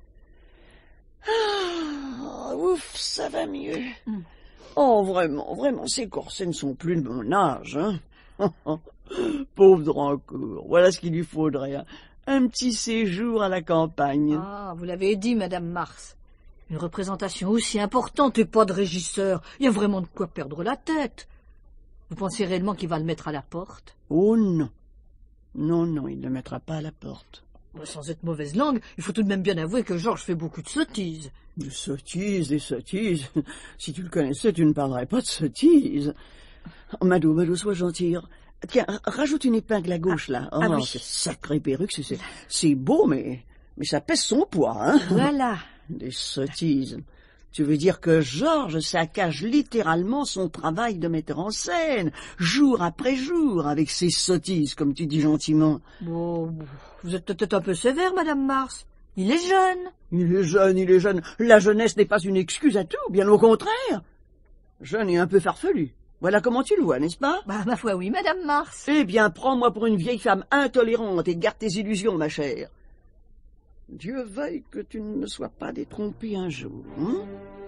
Ah, ouf, ça va mieux. Oh, vraiment, ces corsets ne sont plus de mon âge, hein. Pauvre Drancourt, voilà ce qu'il lui faudrait, hein. Un petit séjour à la campagne. Ah, vous l'avez dit, Madame Mars. Une représentation aussi importante et pas de régisseur. Il y a vraiment de quoi perdre la tête. Vous pensez réellement qu'il va le mettre à la porte? Oh non. Non, il ne le mettra pas à la porte. Sans être mauvaise langue, il faut tout de même bien avouer que Georges fait beaucoup de sottises. Des sottises. Si tu le connaissais, tu ne parlerais pas de sottises. Oh, Mado, sois gentil. Tiens, rajoute une épingle à gauche, là. Oh, oui. Cette sacrée perruque, c'est beau, mais ça pèse son poids, hein. Voilà. Des sottises. Tu veux dire que Georges saccage littéralement son travail de metteur en scène, jour après jour, avec ses sottises, comme tu dis gentiment. Bon, vous êtes peut-être un peu sévère, Madame Mars. Il est jeune. Il est jeune. La jeunesse n'est pas une excuse à tout, bien au contraire. Jeune et un peu farfelu. Voilà comment tu le vois, n'est-ce pas? Bah, ma foi, oui, Madame Mars. Eh bien, prends-moi pour une vieille femme intolérante et garde tes illusions, ma chère. Dieu veuille que tu ne me sois pas détrompée un jour, hein?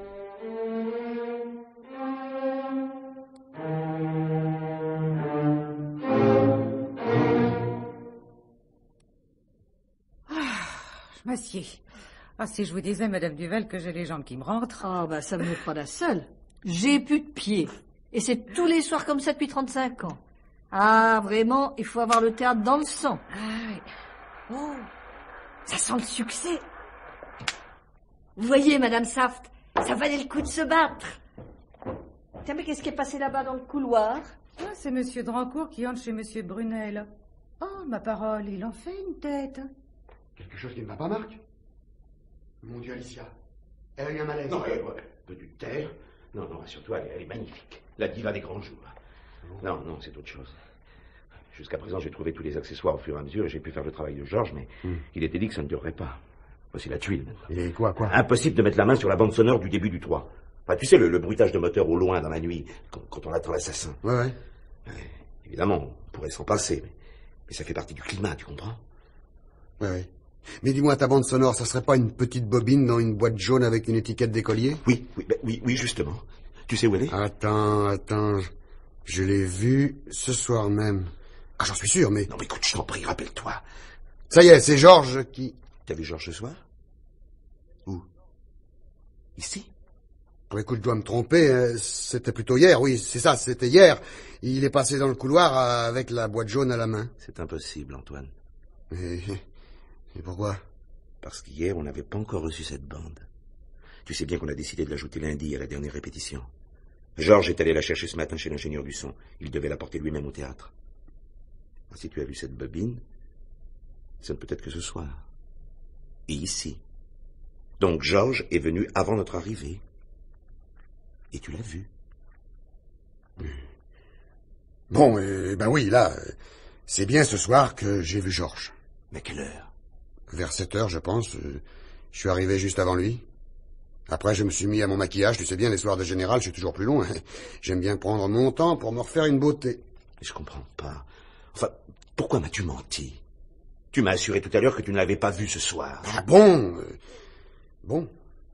Je m'assieds. Ah, si je vous disais, Madame Duval, que j'ai les jambes qui me rentrent. Ah, bah, ça ne m'est pas la seule. J'ai plus de pieds. Et c'est tous les soirs comme ça depuis 35 ans. Ah, vraiment, il faut avoir le théâtre dans le sang. Ah, oui. Oh, ça sent le succès. Vous voyez, Madame Saft, ça valait le coup de se battre. Tiens, mais qu'est-ce qui est passé là-bas dans le couloir? Ah, c'est Monsieur Drancourt qui entre chez Monsieur Brunel. Oh, ma parole, il en fait une tête. Quelque chose qui ne va pas, Marc? Mon Dieu, Alicia. Elle a eu un malaise. Non, peux-tu te taire? Non, rassure-toi, elle est magnifique. La diva des grands jours. Non, c'est autre chose. Jusqu'à présent, j'ai trouvé tous les accessoires au fur et à mesure et j'ai pu faire le travail de Georges, mais il était dit que ça ne durerait pas. Voici la tuile maintenant. Et quoi? Impossible de mettre la main sur la bande sonore du début du 3. Enfin, tu sais, le bruitage de moteur au loin dans la nuit, quand on attend l'assassin. Ouais. Évidemment, on pourrait s'en passer, mais ça fait partie du climat, tu comprends? Ouais. Mais dis-moi, ta bande sonore, ça serait pas une petite bobine dans une boîte jaune avec une étiquette d'écolier? Oui, justement. Tu sais où elle est? Attends. Je l'ai vue ce soir même. Ah, j'en suis sûr, mais... Non, mais écoute, je t'en prie, rappelle-toi. Ça y est, c'est Georges qui... T'as vu Georges ce soir? Où? Ici? Oh, écoute, je dois me tromper, c'était plutôt hier, oui, c'est ça, c'était hier. Il est passé dans le couloir avec la boîte jaune à la main. C'est impossible, Antoine. Et pourquoi? Parce qu'hier, on n'avait pas encore reçu cette bande. Tu sais bien qu'on a décidé de l'ajouter lundi à la dernière répétition. Georges est allé la chercher ce matin chez l'ingénieur du son. Il devait la porter lui-même au théâtre. Alors, si tu as vu cette bobine, ça ne peut être que ce soir. Et ici. Donc Georges est venu avant notre arrivée. Et tu l'as vu. Bon, ben oui, là, c'est bien ce soir que j'ai vu Georges. Mais quelle heure? Vers 7 heures, je pense. Je suis arrivé juste avant lui. Après, je me suis mis à mon maquillage. Tu sais bien, les soirs de général, je suis toujours plus long. Hein. J'aime bien prendre mon temps pour me refaire une beauté. Je comprends pas. Enfin, pourquoi m'as-tu menti? Tu m'as assuré tout à l'heure que tu ne l'avais pas vu ce soir. Ah bon Bon.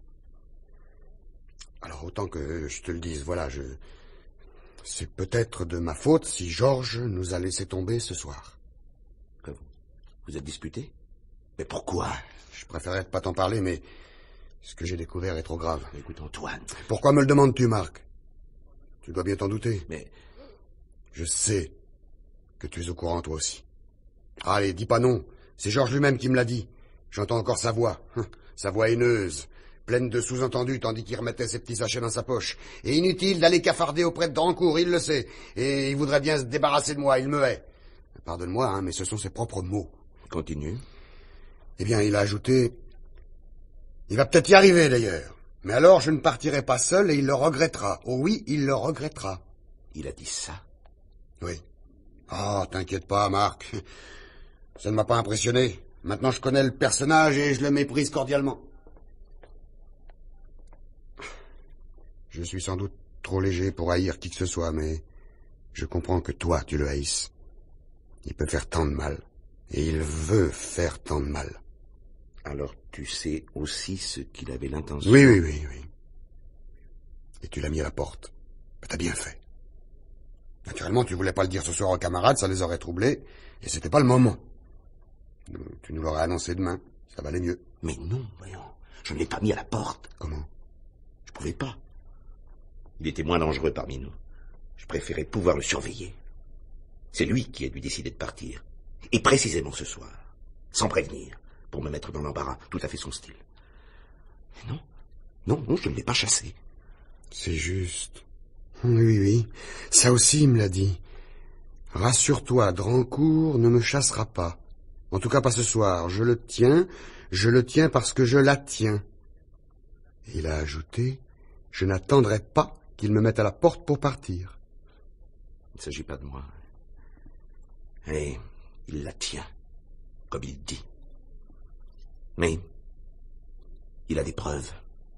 Alors, autant que je te le dise, voilà, c'est peut-être de ma faute si Georges nous a laissé tomber ce soir. Vous êtes disputés? Mais pourquoi? Je préférerais pas t'en parler, mais ce que j'ai découvert est trop grave. Écoute, Antoine... Pourquoi me le demandes-tu, Marc? Tu dois bien t'en douter. Mais... Je sais que tu es au courant, toi aussi. Allez, dis pas non. C'est Georges lui-même qui me l'a dit. J'entends encore sa voix. Sa voix haineuse, pleine de sous-entendus, tandis qu'il remettait ses petits sachets dans sa poche. Et inutile d'aller cafarder auprès de Drancourt, il le sait. Et il voudrait bien se débarrasser de moi, il me hait. Pardonne-moi, hein, mais ce sont ses propres mots. Continue. Eh bien, il a ajouté... Il va peut-être y arriver, d'ailleurs. Mais alors, je ne partirai pas seul et il le regrettera. Oh oui, il le regrettera. Il a dit ça? Oui. Oh, t'inquiète pas, Marc. Ça ne m'a pas impressionné. Maintenant, je connais le personnage et je le méprise cordialement. Je suis sans doute trop léger pour haïr qui que ce soit, mais je comprends que toi, tu le haïsses. Il peut faire tant de mal. Et il veut faire tant de mal. Alors tu sais aussi ce qu'il avait l'intention... Oui. Et tu l'as mis à la porte. T'as bien fait. Naturellement, tu voulais pas le dire ce soir aux camarades, ça les aurait troublés, et c'était pas le moment. Tu nous l'aurais annoncé demain, ça valait mieux. Mais non, voyons, je ne l'ai pas mis à la porte. Comment? Je pouvais pas. Il était moins dangereux parmi nous. Je préférais pouvoir le surveiller. C'est lui qui a dû décider de partir. Et précisément ce soir. Sans prévenir. Pour me mettre dans l'embarras. Tout à fait son style. Mais non, je ne l'ai pas chassé. C'est juste. Oui. Ça aussi, il me l'a dit. Rassure-toi, Drancourt ne me chassera pas. En tout cas, pas ce soir. Je le tiens parce que je la tiens. Et il a ajouté, je n'attendrai pas qu'il me mette à la porte pour partir. Il ne s'agit pas de moi. Et il la tient, comme il dit. Mais il a des preuves.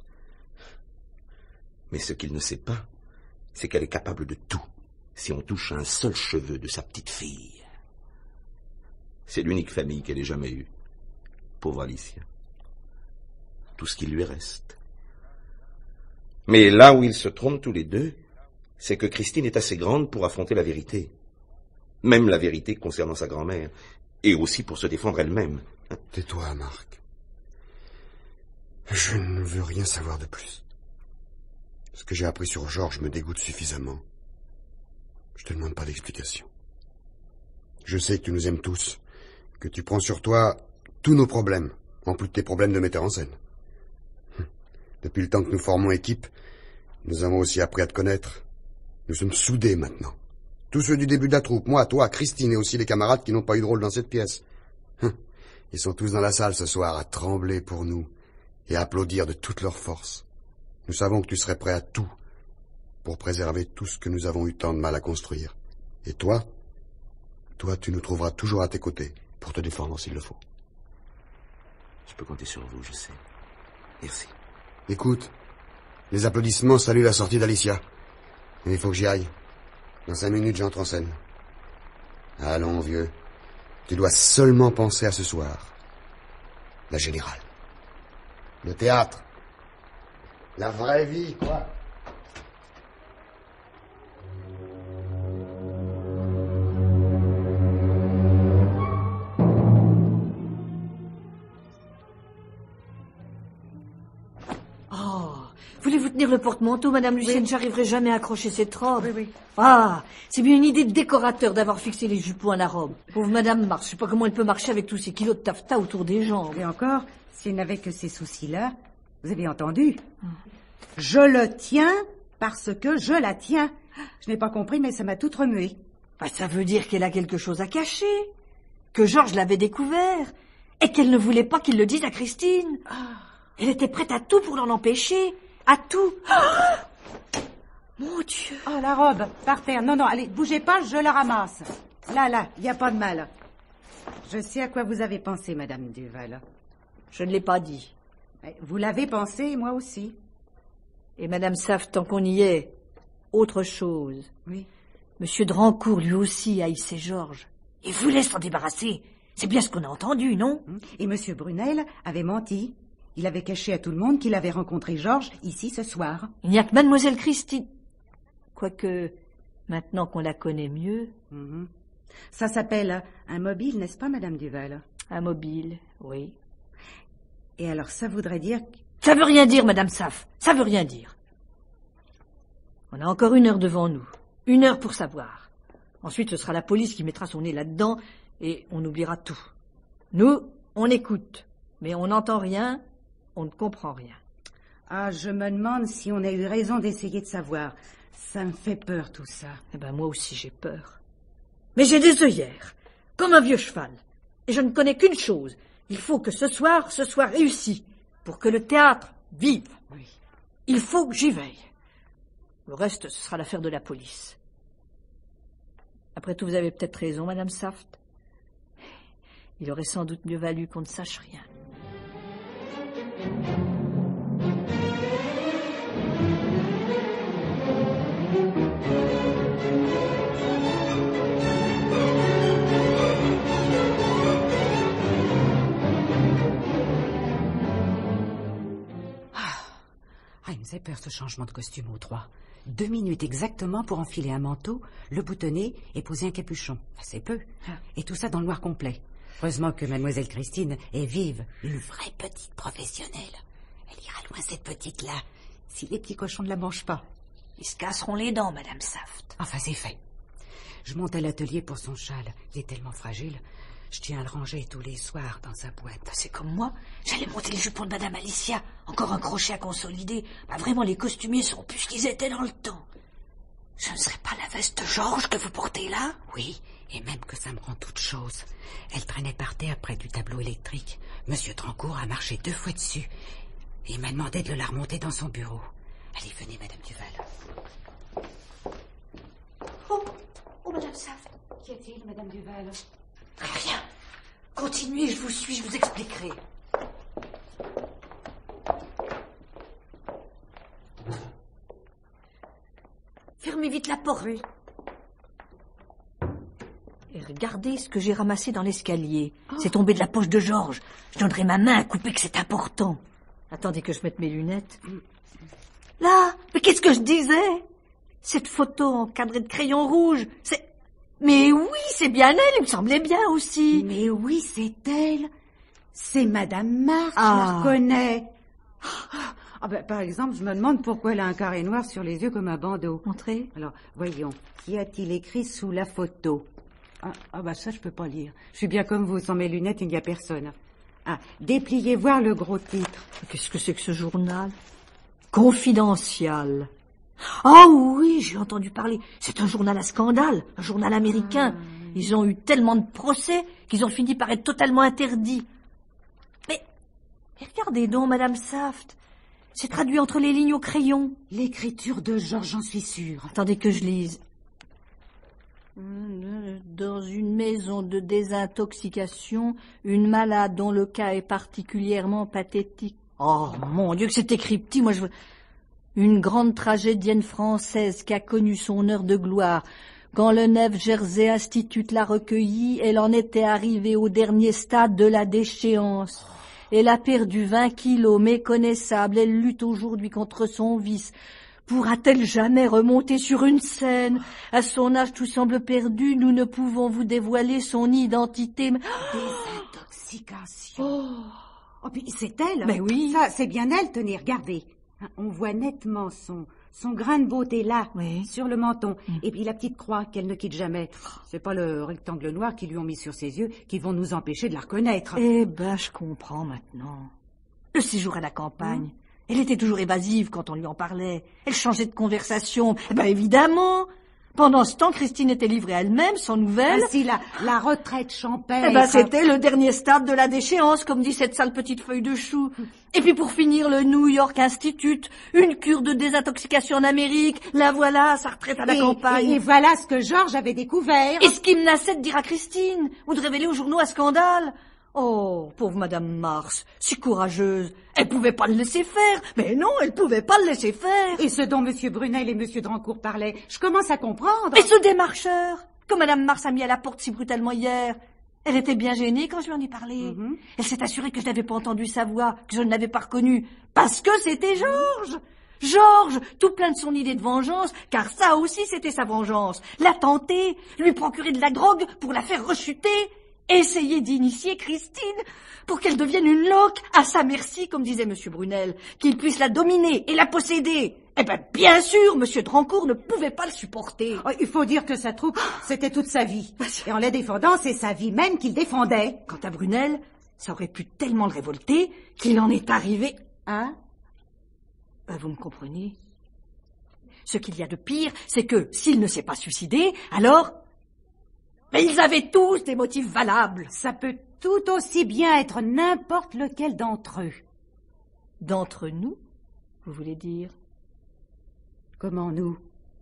Mais ce qu'il ne sait pas, c'est qu'elle est capable de tout, si on touche un seul cheveu de sa petite fille. C'est l'unique famille qu'elle ait jamais eue. Pauvre Alicia. Tout ce qui lui reste. Mais là où ils se trompent tous les deux, c'est que Christine est assez grande pour affronter la vérité. Même la vérité concernant sa grand-mère. Et aussi pour se défendre elle-même. Tais-toi, Marc. Je ne veux rien savoir de plus. Ce que j'ai appris sur Georges me dégoûte suffisamment. Je te demande pas d'explication. Je sais que tu nous aimes tous, que tu prends sur toi tous nos problèmes, en plus de tes problèmes de metteur en scène. Depuis le temps que nous formons équipe, nous avons aussi appris à te connaître. Nous sommes soudés maintenant. Tous ceux du début de la troupe, moi, toi, Christine et aussi les camarades qui n'ont pas eu de rôle dans cette pièce. Ils sont tous dans la salle ce soir à trembler pour nous et à applaudir de toute leur force. Nous savons que tu serais prêt à tout pour préserver tout ce que nous avons eu tant de mal à construire. Et toi, tu nous trouveras toujours à tes côtés pour te défendre s'il le faut. Je peux compter sur vous, je sais. Merci. Écoute, les applaudissements saluent la sortie d'Alicia. Mais il faut que j'y aille. Dans 5 minutes, j'entre en scène. Allons, vieux. Tu dois seulement penser à ce soir. La générale. Le théâtre. La vraie vie, quoi. Voulez-vous tenir le porte-manteau, Madame Lucienne? J'arriverai jamais à accrocher cette robe. Oui. Ah, c'est bien une idée de décorateur d'avoir fixé les jupons à la robe. Pauvre Madame marche, je sais pas comment elle peut marcher avec tous ces kilos de taffetas autour des jambes. Et encore, si elle n'avait que ces soucis-là, vous avez entendu? Je le tiens parce que je la tiens. Je n'ai pas compris, mais ça m'a tout remué. Bah, ça veut dire qu'elle a quelque chose à cacher, que Georges l'avait découvert, et qu'elle ne voulait pas qu'il le dise à Christine. Elle était prête à tout pour l'en empêcher. À tout. Mon Dieu. Oh, la robe, par terre. Non, allez, bougez pas, je la ramasse. Là, il n'y a pas de mal. Je sais à quoi vous avez pensé, Madame Duval. Je ne l'ai pas dit. Vous l'avez pensé, moi aussi. Et Madame Saft, tant qu'on y est, autre chose. Oui. Monsieur Drancourt, lui aussi, haïssait Georges. Il voulait s'en débarrasser. C'est bien ce qu'on a entendu, non? Et Monsieur Brunel avait menti. Il avait caché à tout le monde qu'il avait rencontré Georges ici ce soir. Il n'y a que Mademoiselle Christine. Quoique, maintenant qu'on la connaît mieux... Ça s'appelle un mobile, n'est-ce pas, Madame Duval? Un mobile, oui. Et alors, ça voudrait dire... Ça veut rien dire, Madame Saff. Ça veut rien dire. On a encore 1 heure devant nous. 1 heure pour savoir. Ensuite, ce sera la police qui mettra son nez là-dedans et on oubliera tout. Nous, on écoute, mais on n'entend rien, on ne comprend rien. Ah, je me demande si on a eu raison d'essayer de savoir. Ça me fait peur, tout ça. Eh ben, moi aussi, j'ai peur. Mais j'ai des œillères, comme un vieux cheval. Et je ne connais qu'une chose. Il faut que ce soir soit réussi, pour que le théâtre vive. Oui. Il faut que j'y veille. Le reste, ce sera l'affaire de la police. Après tout, vous avez peut-être raison, Madame Saft. Il aurait sans doute mieux valu qu'on ne sache rien. Il me fait peur ce changement de costume aux 3. 2 minutes exactement pour enfiler un manteau, le boutonner et poser un capuchon. C'est peu. Et tout ça dans le noir complet. Heureusement que Mademoiselle Christine est vive. Une vraie petite professionnelle. Elle ira loin, cette petite-là, si les petits cochons ne la mangent pas. Ils se casseront les dents, Madame Saft. Enfin, c'est fait. Je monte à l'atelier pour son châle. Il est tellement fragile. Je tiens à le ranger tous les soirs dans sa boîte. C'est comme moi. J'allais monter le jupon de Madame Alicia. Encore un crochet à consolider. Vraiment, les costumiers seront plus ce qu'ils étaient dans le temps. Ce ne serait pas la veste Georges que vous portez là? Oui, et même que ça me rend toute chose. Elle traînait par terre près du tableau électrique. Monsieur Drancourt a marché 2 fois dessus. Et il m'a demandé de la remonter dans son bureau. Allez, venez, Madame Duval. Oh, Madame Saft. Qu'y a-t-il, Madame Duval? Rien. Continuez, je vous suis, je vous expliquerai. Fermez vite la porte. Oui. Et regardez ce que j'ai ramassé dans l'escalier. C'est tombé de la poche de Georges. Je donnerai ma main à couper que c'est important. Attendez que je mette mes lunettes. Là, mais qu'est-ce que je disais? Cette photo encadrée de crayon rouge, c'est... Mais oui, c'est bien elle, il me semblait bien aussi. Mais oui, c'est elle. C'est Madame Marthe, je la reconnais. Par exemple, je me demande pourquoi elle a un carré noir sur les yeux comme un bandeau. Montrez. Alors, voyons, qu'y a-t-il écrit sous la photo? Ça, je peux pas lire. Je suis bien comme vous, sans mes lunettes, il n'y a personne. Dépliez voir le gros titre. Qu'est-ce que c'est que ce journal? Confidentiel. Ah oui, j'ai entendu parler. C'est un journal à scandale, un journal américain. Ils ont eu tellement de procès qu'ils ont fini par être totalement interdits. Mais regardez donc, Madame Saft. C'est traduit entre les lignes au crayon. L'écriture de Georges, j'en suis sûre. Attendez que je lise. Dans une maison de désintoxication, une malade dont le cas est particulièrement pathétique. Oh, mon Dieu, que c'est écrit petit, moi je veux... Une grande tragédienne française qui a connu son heure de gloire. Quand le Neuf Jersey Institute l'a recueillie, elle en était arrivée au dernier stade de la déchéance. Elle a perdu 20 kilos méconnaissables. Elle lutte aujourd'hui contre son vice. Pourra-t-elle jamais remonter sur une scène? À son âge, tout semble perdu. Nous ne pouvons vous dévoiler son identité. Désintoxication. Oh, puis c'est elle. Ben oui. Ça, c'est bien elle. Tenez, regardez. On voit nettement son grain de beauté là, sur le menton. Et puis la petite croix qu'elle ne quitte jamais. C'est pas le rectangle noir qu'ils lui ont mis sur ses yeux qui vont nous empêcher de la reconnaître. Eh ben, je comprends maintenant. Le séjour à la campagne. Elle était toujours évasive quand on lui en parlait. Elle changeait de conversation. Eh ben, évidemment. Pendant ce temps, Christine était livrée à elle-même, sans nouvelles. Si, la retraite champêtre. Eh ben, c'était le dernier stade de la déchéance, comme dit cette sale petite feuille de chou. Et puis pour finir, le New York Institute, une cure de désintoxication en Amérique. La voilà, sa retraite à la campagne. Et voilà ce que Georges avait découvert. Et ce qui menaçait de dire à Christine, ou de révéler aux journaux un scandale. Oh, pauvre Madame Mars, si courageuse. Elle pouvait pas le laisser faire. Mais non, elle pouvait pas le laisser faire. Et ce dont Monsieur Brunel et Monsieur Drancourt parlaient, je commence à comprendre. Et ce démarcheur que Madame Mars a mis à la porte si brutalement hier. Elle était bien gênée quand je lui en ai parlé. Elle s'est assurée que je n'avais pas entendu sa voix, que je ne l'avais pas reconnue. Parce que c'était Georges. Georges, tout plein de son idée de vengeance, car ça aussi c'était sa vengeance. La tenter, lui procurer de la drogue pour la faire rechuter, essayer d'initier Christine pour qu'elle devienne une loque à sa merci, comme disait Monsieur Brunel, qu'il puisse la dominer et la posséder. Eh ben, bien sûr, Monsieur Drancourt ne pouvait pas le supporter. Oh, il faut dire que sa troupe, c'était toute sa vie. Et en la défendant, c'est sa vie même qu'il défendait. Quant à Brunel, ça aurait pu tellement le révolter qu'il en est arrivé... Hein? Vous me comprenez? Ce qu'il y a de pire, c'est que s'il ne s'est pas suicidé, alors... Mais ils avaient tous des motifs valables. Ça peut tout aussi bien être n'importe lequel d'entre eux. D'entre nous, vous voulez dire? Comment nous?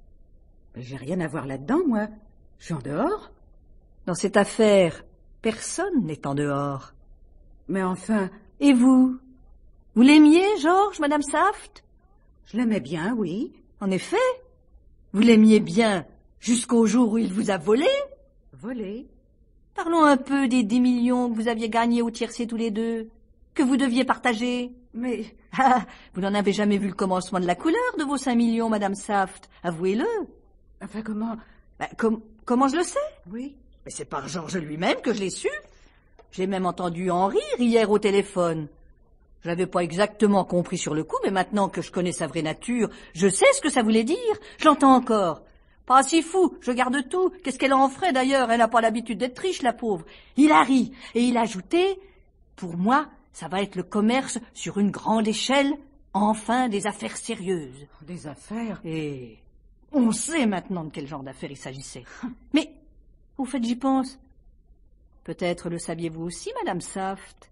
J'ai rien à voir là-dedans, moi. Je suis en dehors. Dans cette affaire, personne n'est en dehors. Mais enfin... Et vous? Vous l'aimiez, Georges, Madame Saft? Je l'aimais bien, oui. En effet. Vous l'aimiez bien jusqu'au jour où il vous a volé? Volé? Parlons un peu des 10 millions que vous aviez gagnés au tiercé tous les deux, que vous deviez partager. Mais... Ah, vous n'en avez jamais vu le commencement de la couleur de vos 5 millions, Madame Saft, avouez-le. Enfin, comment... Comment je le sais? Oui. Mais c'est par Georges lui-même que je l'ai su. J'ai même entendu en rire hier au téléphone. Je n'avais pas exactement compris sur le coup, mais maintenant que je connais sa vraie nature, je sais ce que ça voulait dire. Je l'entends encore. Pas si fou, je garde tout. Qu'est-ce qu'elle en ferait d'ailleurs? Elle n'a pas l'habitude d'être riche, la pauvre. Il a ri, et il a ajouté, pour moi, ça va être le commerce sur une grande échelle, enfin des affaires sérieuses. Des affaires? Et on sait maintenant de quel genre d'affaires il s'agissait. Mais, au fait, j'y pense. Peut-être le saviez-vous aussi, Madame Saft?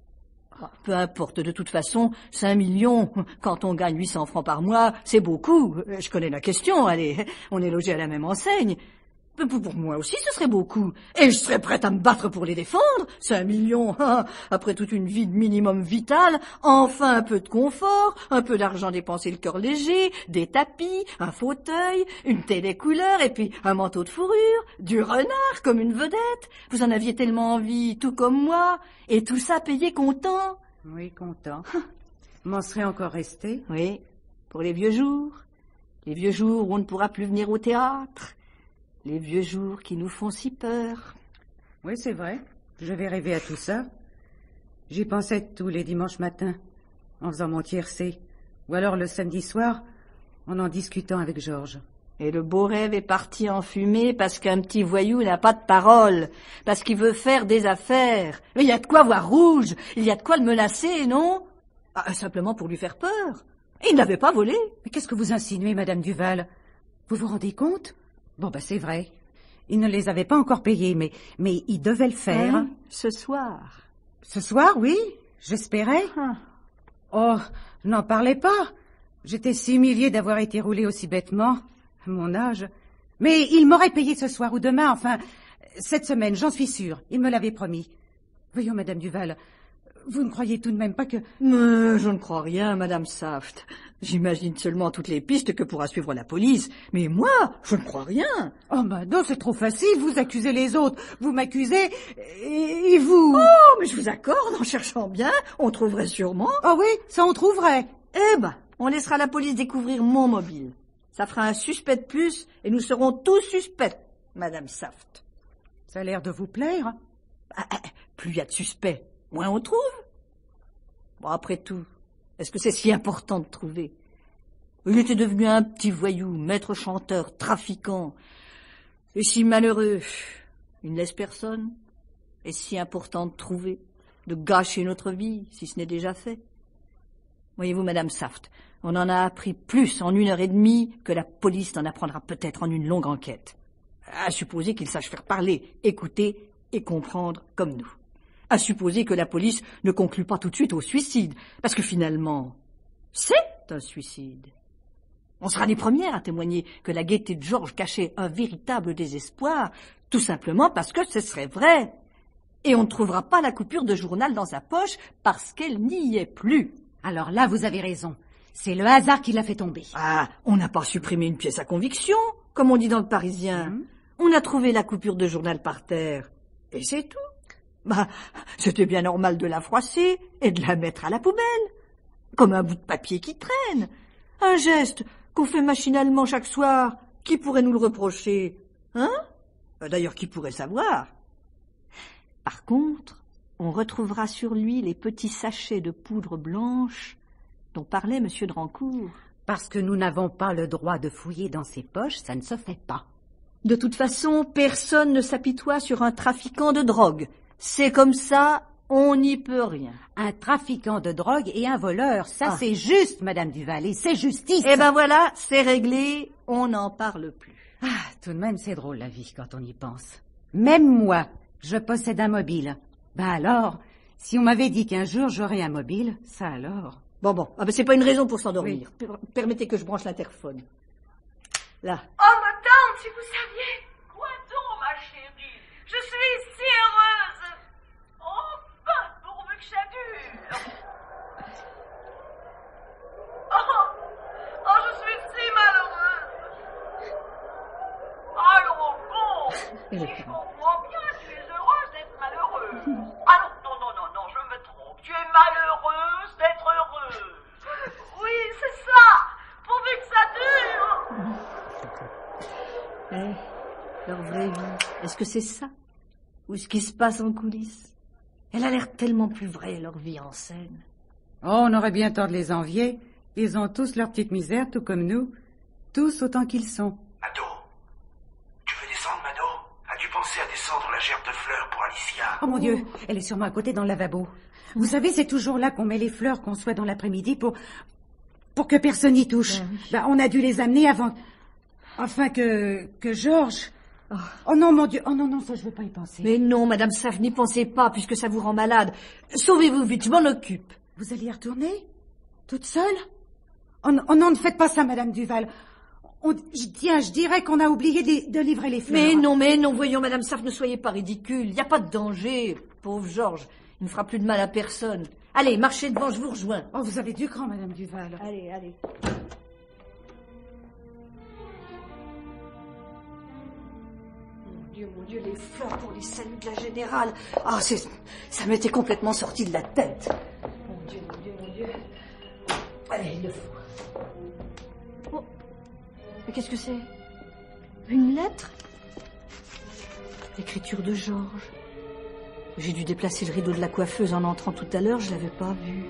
Peu importe, de toute façon, 5 millions, quand on gagne 800 francs par mois, c'est beaucoup. Je connais la question, allez, on est logé à la même enseigne. Pour moi aussi, ce serait beaucoup. Et je serais prête à me battre pour les défendre. 5 millions, après toute une vie de minimum vital, enfin un peu de confort, un peu d'argent dépensé le cœur léger, des tapis, un fauteuil, une télé couleur, et puis un manteau de fourrure, du renard comme une vedette. Vous en aviez tellement envie, tout comme moi, et tout ça payé comptant. Oui, content. M'en serait encore resté. Oui, pour les vieux jours. Les vieux jours où on ne pourra plus venir au théâtre. Les vieux jours qui nous font si peur. Oui, c'est vrai. Je vais rêver à tout ça. J'y pensais tous les dimanches matins, en faisant mon tiercé. Ou alors le samedi soir, en discutant avec Georges. Et le beau rêve est parti en fumée parce qu'un petit voyou n'a pas de parole, parce qu'il veut faire des affaires. Mais il y a de quoi voir rouge, il y a de quoi le menacer, non? Simplement pour lui faire peur. Il n'avait pas volé. Mais qu'est-ce que vous insinuez, Madame Duval? Vous vous rendez compte? Bon, c'est vrai. Il ne les avait pas encore payés, mais il devait le faire. Hein? Ce soir. Ce soir, oui, j'espérais. Oh, n'en parlez pas. J'étais si humiliée d'avoir été roulée aussi bêtement, à mon âge. Mais il m'aurait payé ce soir ou demain, enfin, cette semaine, j'en suis sûre. Il me l'avait promis. Voyons, Madame Duval, vous ne croyez tout de même pas que... Je ne crois rien, Madame Saft. J'imagine seulement toutes les pistes que pourra suivre la police. Mais moi, je ne crois rien. Oh, non, c'est trop facile. Vous accusez les autres. Vous m'accusez et vous... Oh, mais je vous accorde, en cherchant bien, on trouverait sûrement. Oh oui, ça on trouverait. Eh ben, on laissera la police découvrir mon mobile. Ça fera un suspect de plus et nous serons tous suspects, Madame Saft. Ça a l'air de vous plaire. Plus il y a de suspects, moins on trouve. Bon, après tout, est-ce que c'est si important de trouver? Il était devenu un petit voyou, maître chanteur, trafiquant. Et si malheureux, il ne laisse personne. Et si important de trouver, de gâcher notre vie, si ce n'est déjà fait. Voyez-vous, Madame Saft, on en a appris plus en 1h30 que la police n'en apprendra peut-être en une longue enquête. À supposer qu'ils sachent faire parler, écouter et comprendre comme nous. À supposer que la police ne conclue pas tout de suite au suicide, parce que finalement, c'est un suicide. On sera les premières à témoigner que la gaieté de Georges cachait un véritable désespoir, tout simplement parce que ce serait vrai. Et on ne trouvera pas la coupure de journal dans sa poche parce qu'elle n'y est plus. Alors là, vous avez raison. C'est le hasard qui l'a fait tomber. Ah, on n'a pas supprimé une pièce à conviction, comme on dit dans le Parisien. On a trouvé la coupure de journal par terre. Et c'est tout. Bah, c'était bien normal de la froisser et de la mettre à la poubelle. Comme un bout de papier qui traîne. Un geste qu'on fait machinalement chaque soir. Qui pourrait nous le reprocher? Hein? D'ailleurs, qui pourrait savoir? Par contre, on retrouvera sur lui les petits sachets de poudre blanche dont parlait M. Drancourt. Parce que nous n'avons pas le droit de fouiller dans ses poches, ça ne se fait pas. De toute façon, personne ne s'apitoie sur un trafiquant de drogue. C'est comme ça, on n'y peut rien. Un trafiquant de drogue et un voleur, ça c'est juste, Madame Duval, et c'est justice. Eh ben voilà, c'est réglé, on n'en parle plus. Ah, tout de même, c'est drôle la vie quand on y pense. Même moi, je possède un mobile. Ben alors, si on m'avait dit qu'un jour j'aurais un mobile, ça alors... Bon, ah ben c'est pas une raison pour s'endormir. Oui. Permettez que je branche l'interphone. Là. Oh, ma tante, si vous saviez. Quoi donc, ma chérie? Je suis si heureuse. Enfin, pourvu que ça dure. Oh, je suis si malheureuse. Alors, bon, si je comprends bien, tu es heureuse d'être malheureuse. Ah non, je me trompe. Tu es malheureuse d'être heureuse. Oui, c'est ça. Pourvu que ça dure. Leur vraie vie, est-ce que c'est ça? Ou ce qui se passe en coulisses? Elle a l'air tellement plus vraie, leur vie en scène. Oh, on aurait bien tort de les envier. Ils ont tous leur petite misère, tout comme nous. Tous autant qu'ils sont. Mado, tu veux descendre, Mado? As-tu pensé à descendre la gerbe de fleurs pour Alicia? Oh mon Dieu, elle est sûrement à côté dans le lavabo. Vous savez, c'est toujours là qu'on met les fleurs qu'on soit dans l'après-midi pour que personne n'y touche. Ben, on a dû les amener avant... Enfin que Georges... Oh non, mon Dieu, oh non, ça je veux pas y penser. Mais non, Madame Saffe, n'y pensez pas, puisque ça vous rend malade. Sauvez-vous vite, je m'en occupe. Vous allez y retourner? Toute seule? Oh non, ne faites pas ça, Madame Duval. Je dirais qu'on a oublié de livrer les fleurs. Mais non, voyons, Madame Saffe, ne soyez pas ridicule. Il n'y a pas de danger. Pauvre Georges, il ne fera plus de mal à personne. Allez, marchez devant, je vous rejoins. Oh, vous avez du cran, Madame Duval. Allez. Mon Dieu, les fleurs pour les saluts de la générale. Ah, ça m'était complètement sorti de la tête. Mon Dieu. Allez, il le faut. Oh, mais qu'est-ce que c'est? Une lettre? L'écriture de Georges. J'ai dû déplacer le rideau de la coiffeuse en entrant tout à l'heure, je l'avais pas vu.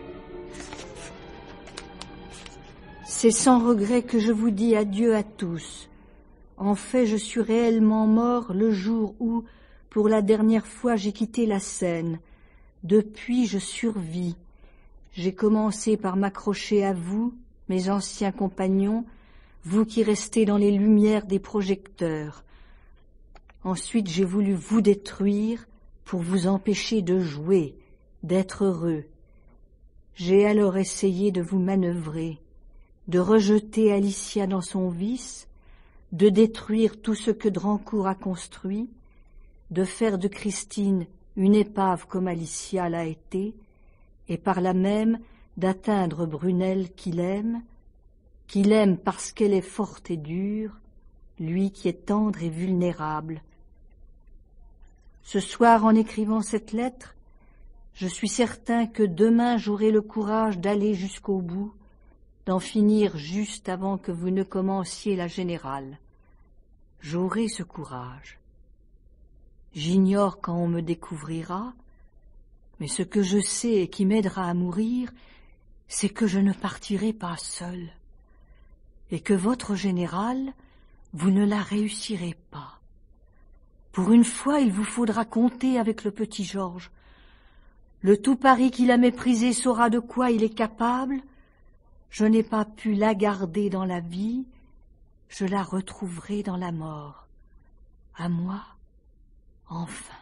C'est sans regret que je vous dis adieu à tous. En fait, je suis réellement mort le jour où, pour la dernière fois, j'ai quitté la scène. Depuis, je survis. J'ai commencé par m'accrocher à vous, mes anciens compagnons, vous qui restez dans les lumières des projecteurs. Ensuite, j'ai voulu vous détruire pour vous empêcher de jouer, d'être heureux. J'ai alors essayé de vous manœuvrer, de rejeter Alicia dans son vice, de détruire tout ce que Drancourt a construit, de faire de Christine une épave comme Alicia l'a été, et par là même d'atteindre Brunel qu'il aime parce qu'elle est forte et dure, lui qui est tendre et vulnérable. Ce soir, en écrivant cette lettre, je suis certain que demain j'aurai le courage d'aller jusqu'au bout, d'en finir juste avant que vous ne commenciez la générale. J'aurai ce courage. J'ignore quand on me découvrira, mais ce que je sais et qui m'aidera à mourir, c'est que je ne partirai pas seul, et que votre générale, vous ne la réussirez pas. Pour une fois, il vous faudra compter avec le petit Georges. Le tout Paris qui l'a méprisé saura de quoi il est capable. Je n'ai pas pu la garder dans la vie, je la retrouverai dans la mort. À moi, enfin.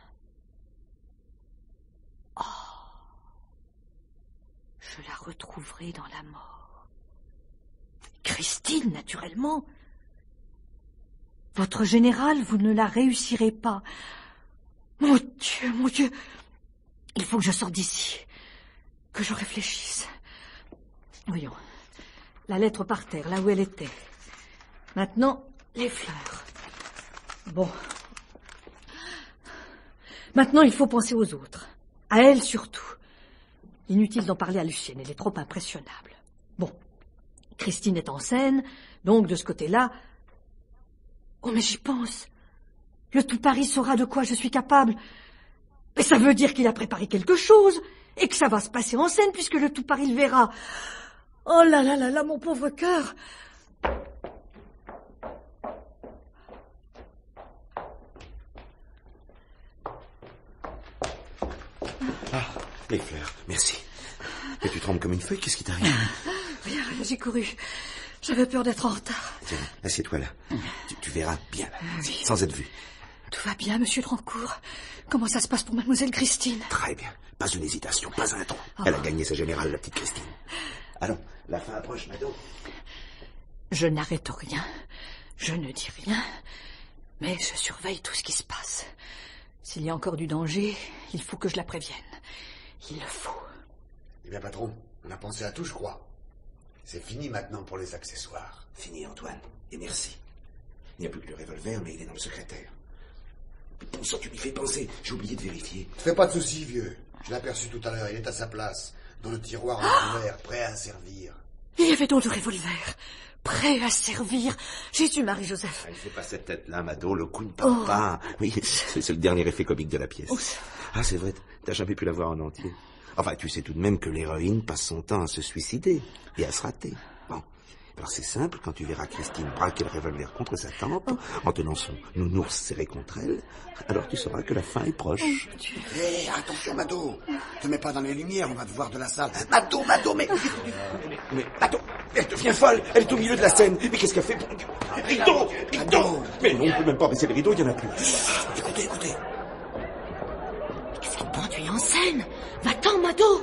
Oh, je la retrouverai dans la mort. Christine, naturellement. Votre général, vous ne la réussirez pas. Mon Dieu. Il faut que je sorte d'ici. Que je réfléchisse. Voyons. La lettre par terre, là où elle était. Maintenant, les fleurs. Bon. Maintenant, il faut penser aux autres. À elle surtout. Inutile d'en parler à Lucienne, elle est trop impressionnable. Bon. Christine est en scène, donc de ce côté-là... Oh, mais j'y pense. Le tout Paris saura de quoi je suis capable. Mais ça veut dire qu'il a préparé quelque chose, et que ça va se passer en scène, puisque le tout Paris le verra. Oh là là là là, mon pauvre cœur. Ah, les fleurs, merci. Et tu trembles comme une feuille, qu'est-ce qui t'arrive? Rien, j'ai couru. J'avais peur d'être en retard. Tiens, assieds-toi là. Tu verras bien, sans être vu. Tout va bien, monsieur Drancourt. Comment ça se passe pour mademoiselle Christine? Très bien. Pas une hésitation, pas un ton. Elle a gagné sa générale, la petite Christine. Allons, la fin approche, Mado. Je n'arrête rien. Je ne dis rien. Mais je surveille tout ce qui se passe. S'il y a encore du danger, il faut que je la prévienne. Il le faut. Eh bien, patron, on a pensé à tout, je crois. C'est fini maintenant pour les accessoires. Fini, Antoine. Et merci. Il n'y a plus que le revolver, mais il est dans le secrétaire. Bon sang, tu m'y fais penser. J'ai oublié de vérifier. Ne fais pas de soucis, vieux. Je l'ai aperçu tout à l'heure. Il est à sa place. Dans le tiroir en couvert, prêt à servir. Il y avait donc le revolver. Prêt à servir. Jésus, Marie-Joseph. Ah, il fait pas cette tête-là, Mado. Le coup ne part pas. Oui, c'est le dernier effet comique de la pièce. Ah, c'est vrai. T'as jamais pu la voir en entier. Enfin, tu sais tout de même que l'héroïne passe son temps à se suicider et à se rater. Bon. Alors c'est simple, quand tu verras Christine braquer le revolver contre sa tempe, en tenant son nounours serré contre elle, alors tu sauras que la fin est proche. Hé, attention, Mado. Te mets pas dans les lumières, on va te voir de la salle. Mado, mais Mado, elle devient folle, elle est au milieu de la scène. Mais qu'est-ce qu'elle fait? Rideau! Mais non, on peut même pas baisser le rideau, il y en a plus. Écoutez. Qu'est-ce qui conduit en scène? Va-t'en, Mado.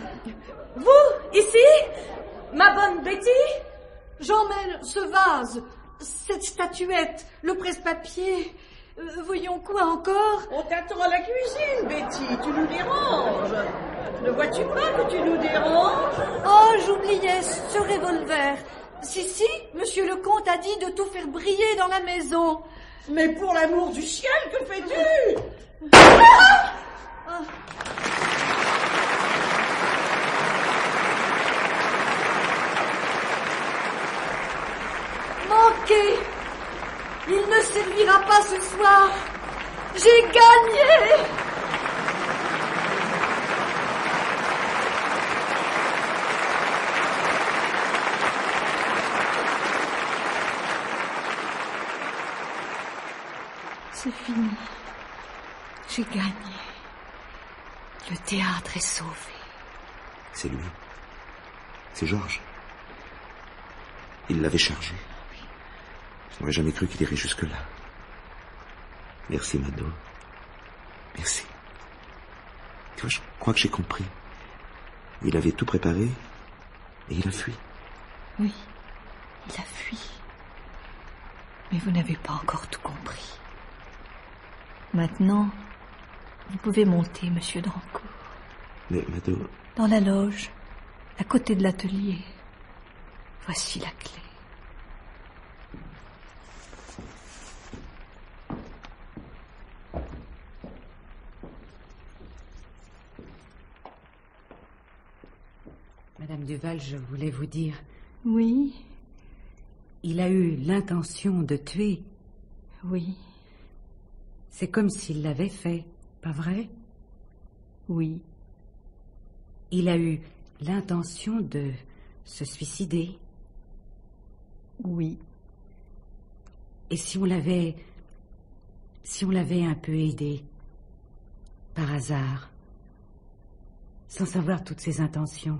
Vous, ici? Ma bonne Betty? J'emmène ce vase, cette statuette, le presse-papier. Voyons quoi encore? On t'attend à la cuisine, Betty. Tu nous déranges. Ne vois-tu pas que tu nous déranges? Oh, j'oubliais ce revolver. Si, monsieur le comte a dit de tout faire briller dans la maison. Mais pour l'amour du ciel, que fais-tu? Manqué. Il ne servira pas ce soir. J'ai gagné. C'est fini. J'ai gagné. Le théâtre est sauvé. C'est lui. C'est Georges. Il l'avait chargé. Je n'aurais jamais cru qu'il irait jusque-là. Merci, Mado. Merci. Tu vois, je crois que j'ai compris. Il avait tout préparé et il a fui. Oui, il a fui. Mais vous n'avez pas encore tout compris. Maintenant, vous pouvez monter, monsieur Drancourt. Mais, Mado... Dans la loge, à côté de l'atelier. Voici la clé. Madame Duval, je voulais vous dire... Oui? Il a eu l'intention de tuer. Oui. C'est comme s'il l'avait fait, pas vrai? Oui. Il a eu l'intention de se suicider. Oui. Et si on l'avait un peu aidé, par hasard, sans savoir toutes ses intentions?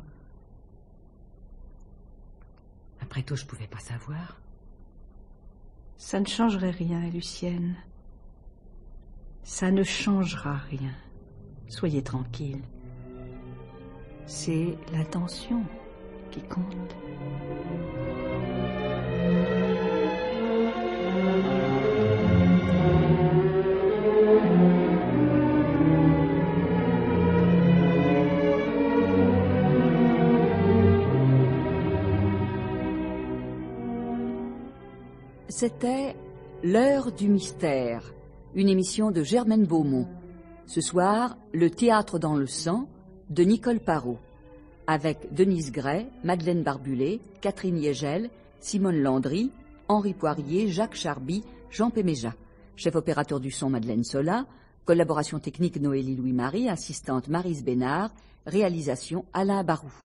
Après tout, je pouvais pas savoir. Ça ne changerait rien, Lucienne. Ça ne changera rien. Soyez tranquille. C'est l'intention qui compte. C'était L'heure du mystère, une émission de Germaine Beaumont. Ce soir, Le théâtre dans le sang de Nicole Parot, avec Denise Gray, Madeleine Barbulé, Catherine Yegel, Simone Landry, Henri Poirier, Jacques Charby, Jean Péméja. Chef opérateur du son Madeleine Sola, collaboration technique Noélie Louis-Marie, assistante Maryse Bénard, réalisation Alain Barou.